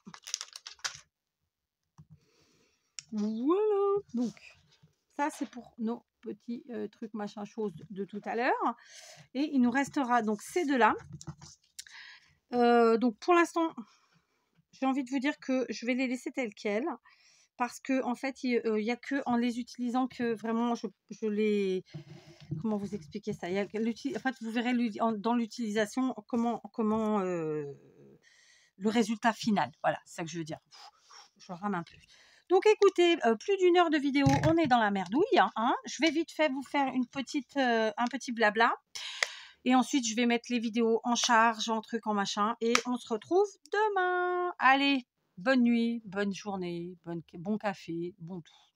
Voilà, donc ça c'est pour nos petits euh, trucs machin chose de tout à l'heure. Et il nous restera donc ces deux là. Euh, donc pour l'instant, j'ai envie de vous dire que je vais les laisser telles quelles. Parce que en fait, il n'y a que en les utilisant que vraiment je, je les... Comment vous expliquer ça? Il y a en fait, vous verrez dans l'utilisation comment, comment euh, le résultat final. Voilà, c'est ça que je veux dire. Je rame un peu. Donc écoutez, euh, plus d'une heure de vidéo, on est dans la merdouille. Hein. Je vais vite fait vous faire une petite, euh, un petit blabla. Et ensuite, je vais mettre les vidéos en charge, en truc, en machin. Et on se retrouve demain. Allez, bonne nuit, bonne journée, bonne, bon café, bon tout.